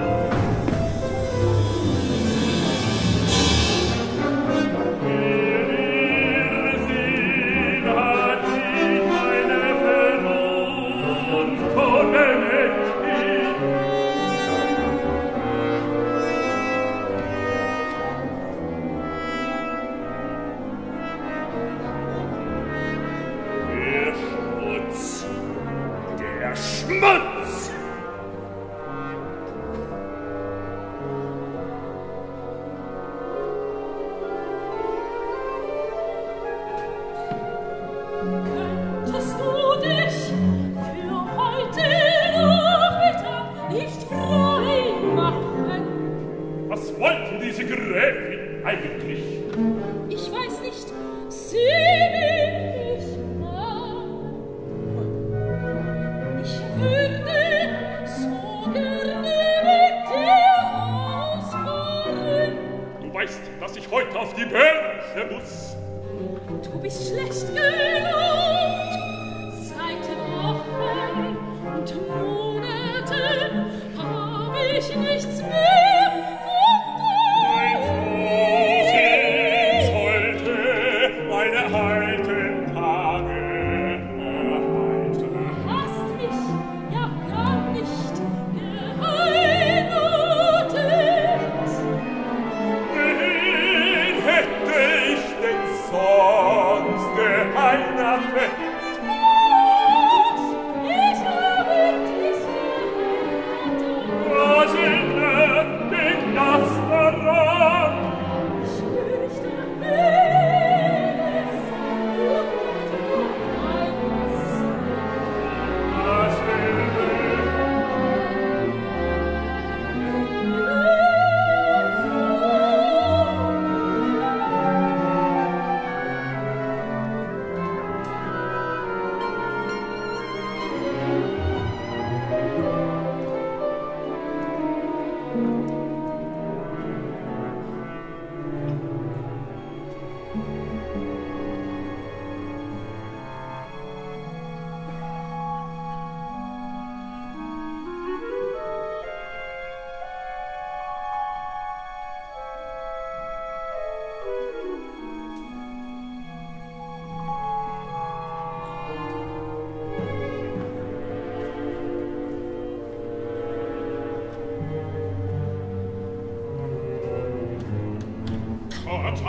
A: Der Schmutz!
B: Könntest du dich für heute Nachmittag nicht frei machen?
A: Was wollte diese Gräfin eigentlich?
B: Ich weiß nicht. Sie will mich fragen. Ich würde so gerne mit dir ausfahren.
A: Du weißt, dass ich heute auf die Börse muss.
B: Du bist schlecht gelaunt. Seit Wochen und Monaten hab ich nichts mehr von
A: Mein
B: dir.
A: Sehen sollte meine alten Tage erheitern.
B: Hast mich ja gar nicht geheiratet.
A: Wen hätte ich denn sonst geheiratet?
B: Ich habe dich geheiratet.
A: Was hindert mich das daran?
B: Ich fürchte vieles und nur eines.
A: Was hindert?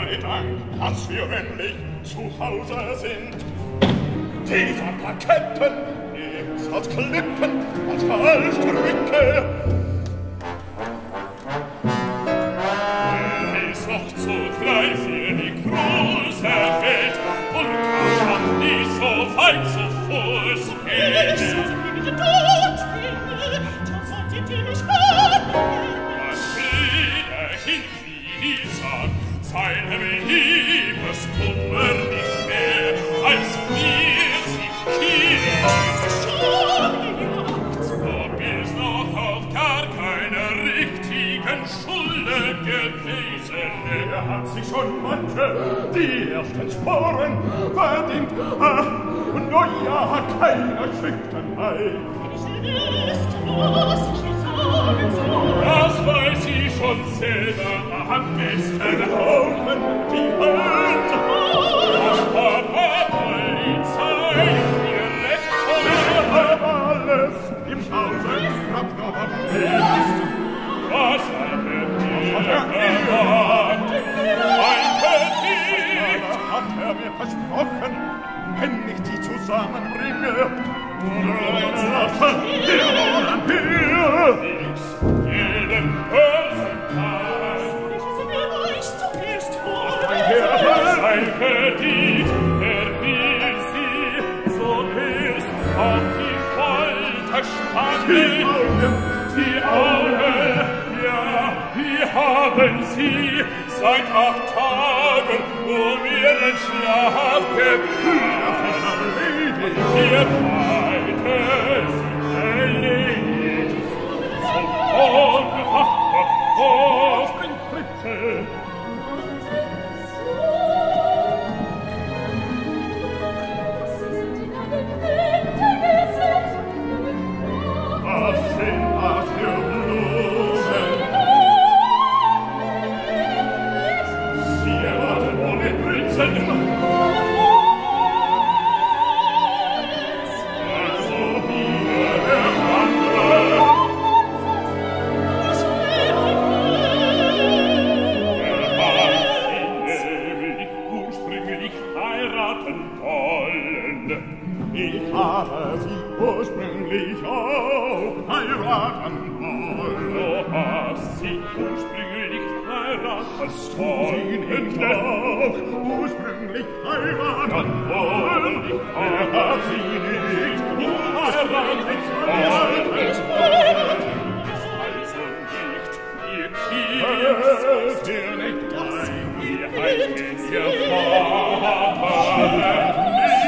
F: sei Dank, dass wir endlich zu Hause sind. Dieser Plaketten ist aus Klippen, als Fallstricke.
A: Ist doch zu klein für die große Welt und kann nicht so weit zu Fuß gehen.
E: Ich sollte mir wieder dorthin, dann solltet ihr mich hören.
A: Das Friede hinwiesern, seinem Liebeskummer nicht mehr, als wir sie kennen. Du bist noch auf gar keine richtigen Schule gewesen.
F: Hat sich schon manche die ersten Sporen verdient. Und ja, keine Schüchternheit.
E: Ich wüsste, was ich sagen soll.
A: Das weiß ich schon selber am besten.
F: Augen, die Hand.
A: Polizei, ihr recht
F: Alles im Hause ist abgehoben.
A: Was hat mir gemacht? Ein König!
F: Hat mir versprochen, wenn ich die zusammenbringe, lassen wir wollen hier.
A: Jeden bösen Tag.
E: Ich will euch zuerst vor.
A: Ein König, will sie, so ist auf die Folter spannen. Die Augen, ja, wie haben sie seit 8 Tagen ihren Schlaf gebracht? Wir beide sind erledigt, zum ungewachten Hoffenfritzel.
F: Was sind das für Blumen?
A: Sie erwarten wohl den Prinzen.
F: Also wir der andere.
A: Ursprünglich heiraten wollen.
F: Ich habe sie ursprünglich auch heiraten wollen.
A: Du hast sie ursprünglich heiraten
F: Sie
A: wollen.
F: nicht auch ursprünglich heiraten wollen. Er hat sie nicht heiraten wollen.
A: Also nicht, ihr Kind,
F: Es dir nicht ein.
A: ihr heißt ihr Vater.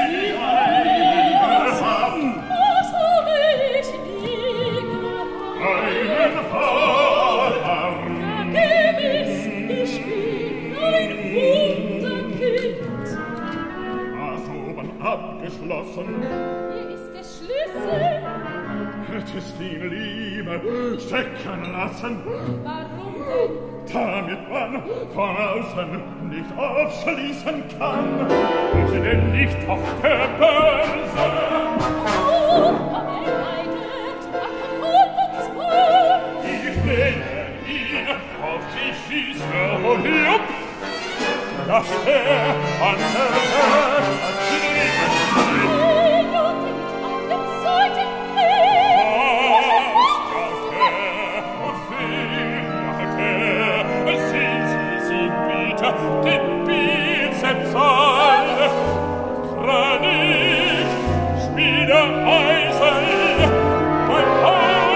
E: Was habe ich nie gehabt?
F: Einen Vater.
E: Gewiss, ich bin ein Wunderkind.
F: Hast oben abgeschlossen.
E: Hier ist der Schlüssel.
F: Hättest ihn Liebe stecken lassen,
E: Warum denn?
F: damit man von außen nicht aufschließen kann.
A: Und sie denn nicht auf der Börse.
E: Oh, aber er leidet, Ackerfolgsvoll.
A: Ich lehne ihn auf die Füße und jupp, dass er an der Welt den Bizeps an, Granit, Schmiede, Eisen, mein Haus.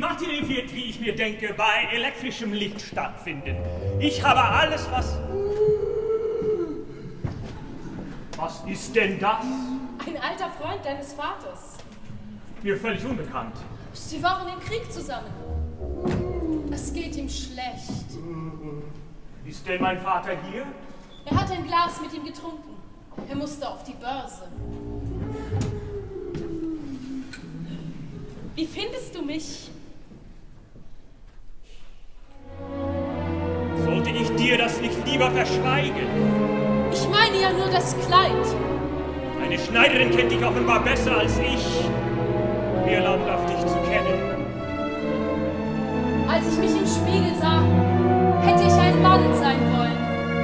D: Matinee wird, wie ich mir denke, bei elektrischem Licht stattfinden. Ich habe alles, was... Was ist denn das?
B: Ein alter Freund deines Vaters.
D: Mir völlig unbekannt.
B: Sie waren im Krieg zusammen. Es geht ihm schlecht.
D: Ist denn mein Vater hier?
B: Er hat ein Glas mit ihm getrunken. Er musste auf die Börse. Wie findest du mich?
D: Sollte ich dir das nicht lieber verschweigen?
B: Ich meine ja nur das Kleid.
D: Eine Schneiderin kennt dich offenbar besser als ich. Mir erlaubt auf dich zu kennen.
B: Als ich mich im Spiegel sah, hätte ich ein Mann sein wollen.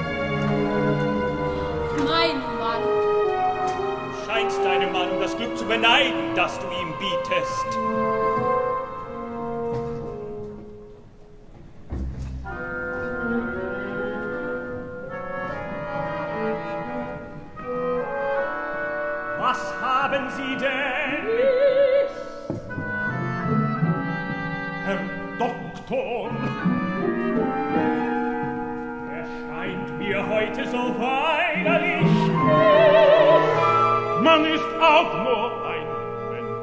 B: Mein Mann.
D: Du scheinst deinem Mann das Glück zu beneiden, das du ihm bietest. Was haben Sie denn?
F: Herr Doktor,
D: Erscheint mir heute so weinerlich.
F: man ist auch nur ein Mensch.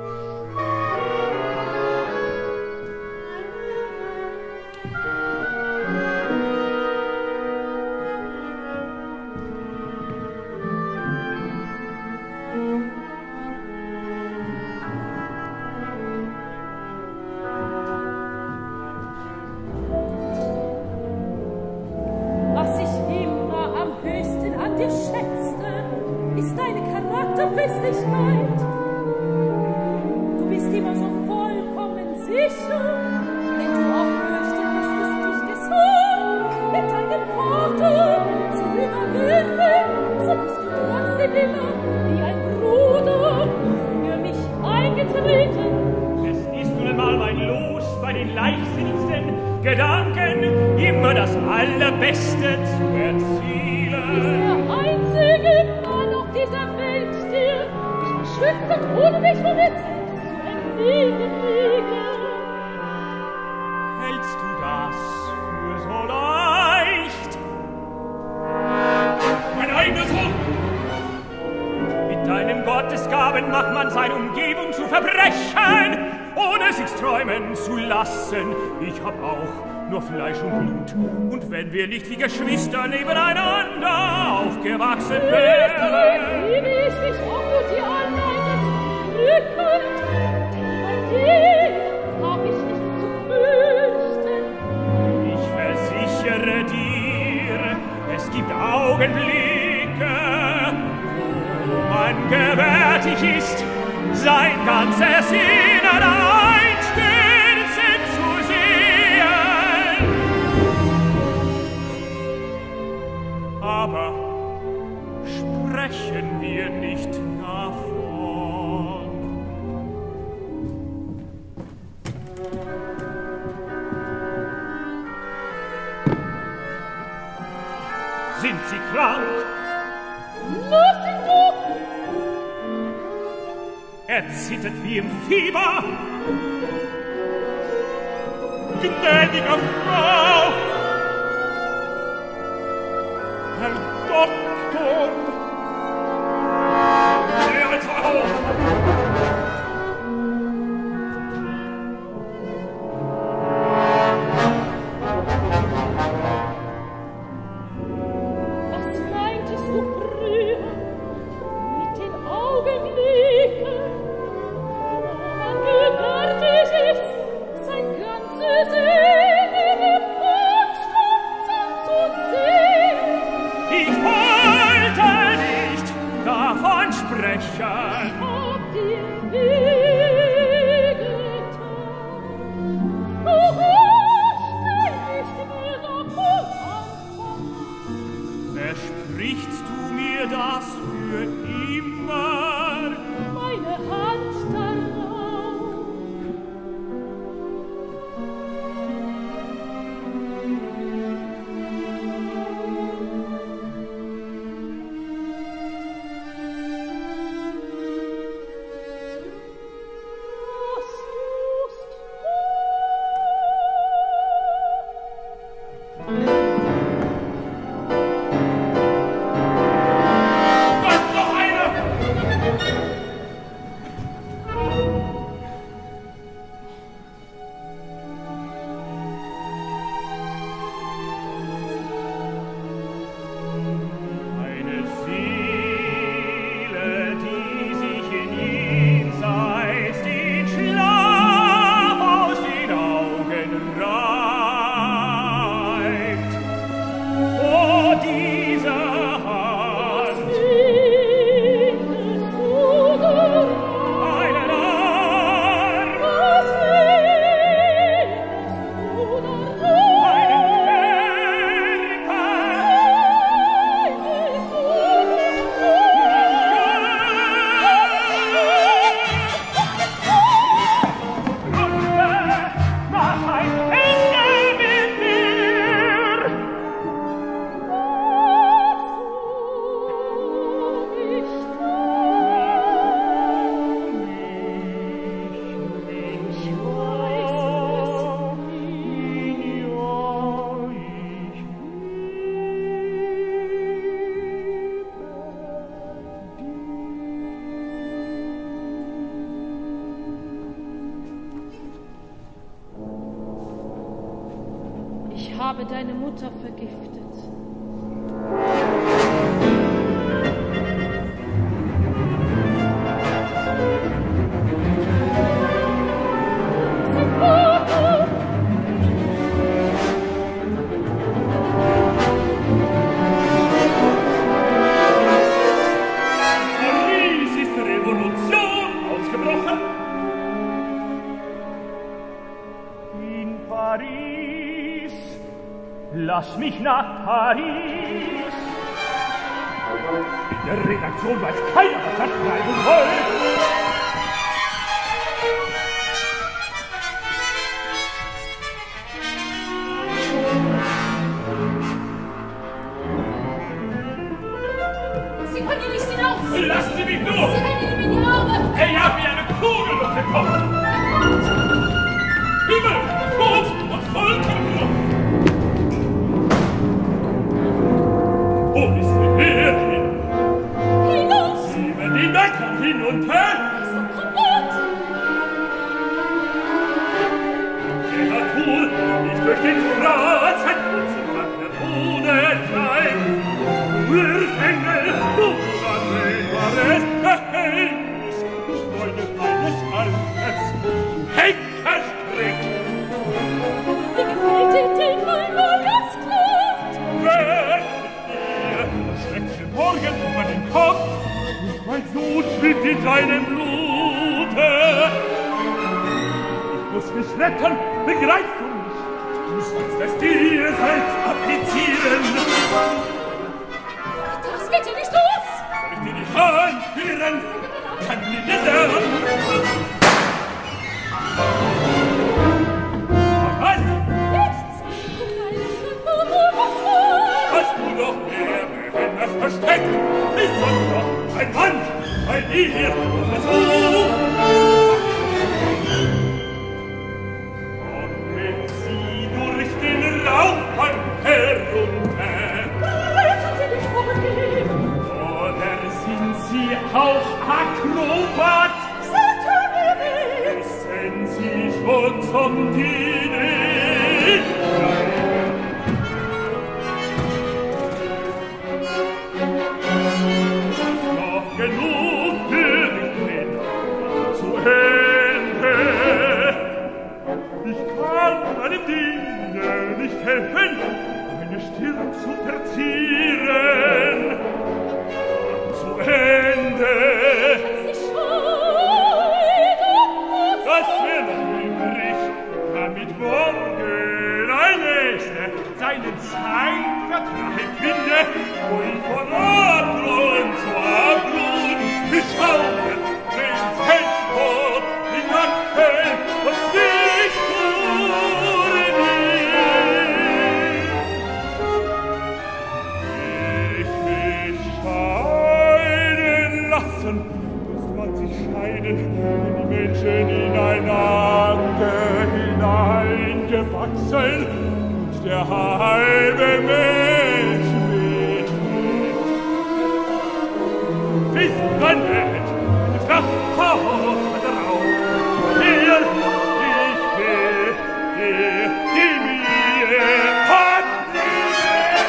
E: Was ich immer am höchsten an dir schätzte, ist deine Charakterfestigkeit. Du bist immer so vollkommen sicher, wenn du auch fürchten müsstest, dich des Herrn mit deinen Worten zu überwinden, so bist du trotzdem immer wie ein Bruder für mich eingetreten.
D: Es ist nun einmal mein Los, bei den leichtsinnigsten Gedanken immer das Allerbeste zu erzielen.
E: Der einzige Mann auf dieser Welt, der dich beschützt und ohne dich von mir selbst zu erniedrigen.
D: Hältst du das für so leicht?
F: Mein eigener Sohn!
D: Mit deinen Gottesgaben macht man seine Umgebung zu Verbrechen, ohne sich's träumen zu lassen. Ich hab auch nur Fleisch und Blut. Und wenn wir nicht wie Geschwister nebeneinander aufgewachsen wären,
E: Liebe ich mich auch nur dir alleine zurückend, denn bei dir hab ich nichts zu fürchten.
D: ich versichere dir, es gibt Augenblicke, wo man gewärtig ist, sein ganzes Innern einstürzen zu sehen. Aber sprechen wir nicht davon. Sind Sie krank?
E: Lass ihn doch!
D: Er zittert wie im Fieber.
F: Gnädiger Frau! Herr Doktor!
D: Hören Sie auf!
E: Was meintest du früher mit den Augenblicken, wo man gewärtig ist, sein ganzes Innere anstürzen zu sehen?
D: Ich wollte nicht davon sprechen.
E: Hab dir
B: habe deine Mutter vergiftet.
D: Lass mich nach Paris. In der Redaktion weiß keiner, was er schreiben soll.
B: Sie können hier nicht hinaus!
D: Lassen Sie mich nur!
B: Sie rennen ihm in die Arme!
D: Er jagt mir eine Kugel um den Kopf! Himmel, Tod und Völkerblut! Wo ist der Herr hin?
B: Hinaus!
D: Sieben die Decker hinunter!
B: Es ist kaputt!
D: Der Natur nicht durch den Straßen und zum Land der Tode entgleich. Urengel, du unannehmbares Geheimnis, Freunde meines Alters, Henkerstrick!
B: Wie gefällt dir die neues Kleid?
D: Wer schreckt den Morgen über den Kopf? Mein Blut schwimmt in seinem Blute. Ich muss mich retten, begreifst du nicht? Du sollst das dir selbst applizieren.
B: Das geht ja nicht los!
D: Soll ich dir die Hand führen? Kann mir nicht lernen. Was?
B: Nichts!
D: Hast du doch mehr Behältnis versteckt? Ist sonst noch ein Mann bei dir versucht? Und wenn sie durch den Rauch herunter,
B: Reißen Sie dich vor mir!
D: oder sind sie auch Akrobat?
B: Sagt mir weh!
D: Wissen sie schon zum Diener? Genug für dich mit zu Ende. Ich kann meinem Diener nicht helfen, meine Stirn zu verzieren. Zu Ende. Das wäre übrig, damit morgen ein Nächster seinen Zeitvertrag finde, wo ich von Abgrund zu Abgrund beschaue, den Feldsport, den Nacken und dich ich mich scheiden lassen, muss man sich scheiden, wenn die Menschen ineinander hineingewachsen und der halbe Mensch mitlebt. Bist du ein Mensch, ist das Horror drauf? Hier, ich will dir die Mühe abnehmen.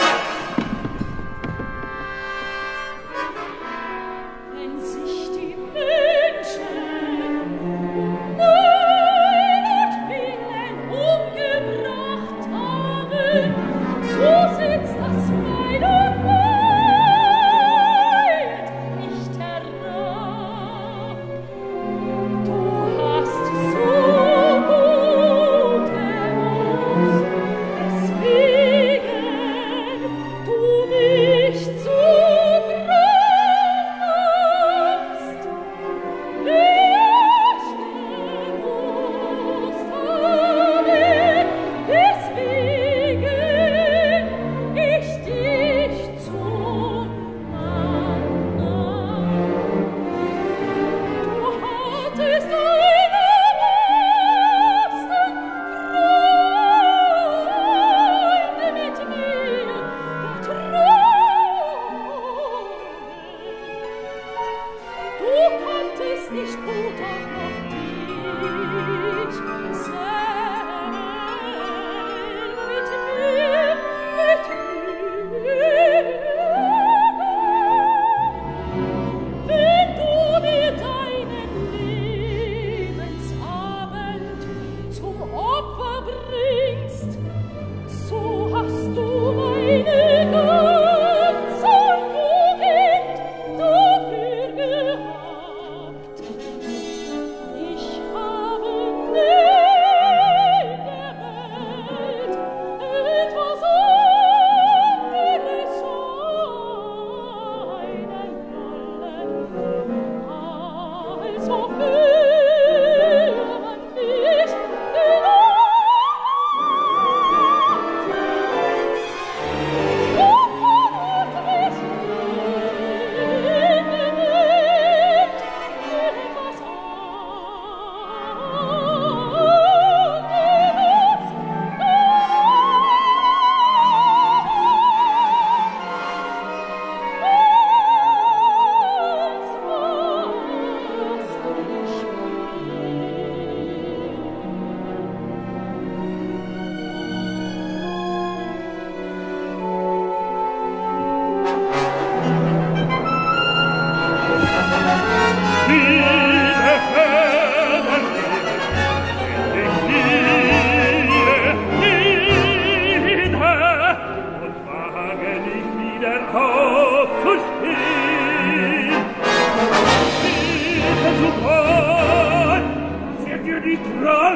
B: Wenn sich die Menschen Nein und Willen umgebracht haben, so sitzt das Mein und Neid nicht herab.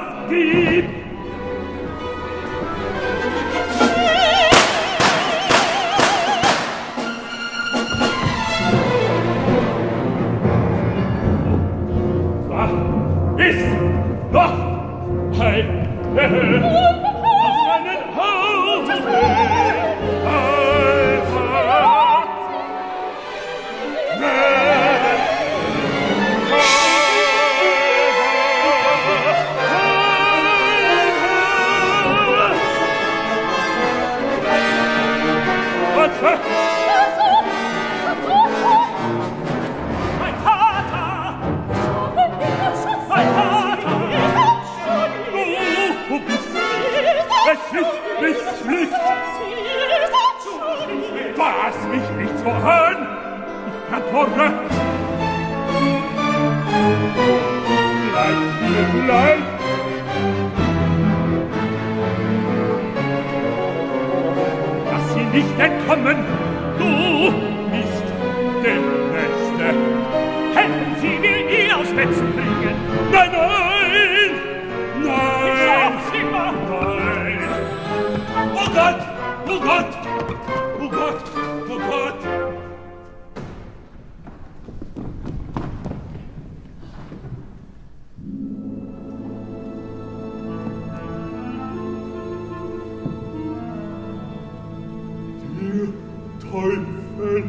A: gib! Ist noch ein Erhöht auf meinen Hausen einfach Es ist nicht schlicht. Was mich nicht so an? Ich vertorre. Bleib mir gleich. Lass sie nicht entkommen. Du bist der Letzte. Helfen Sie mir, ihn aufs Bett zu bringen. Nein, nein! Nein! Schlafzimmer! Nein! Oh Gott! Oh Gott! Oh Gott! Oh Gott! Der Teufel!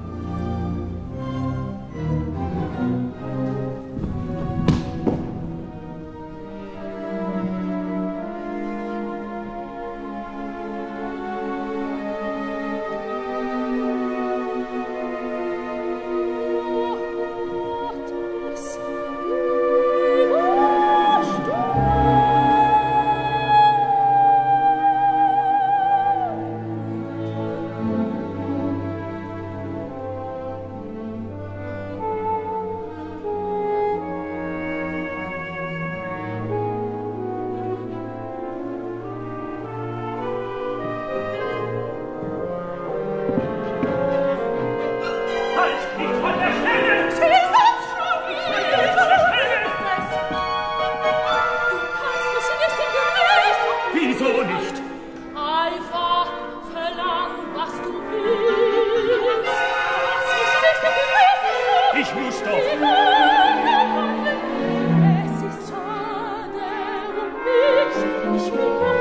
A: Ich muss doch.
E: Es ist schade um mich, ich bin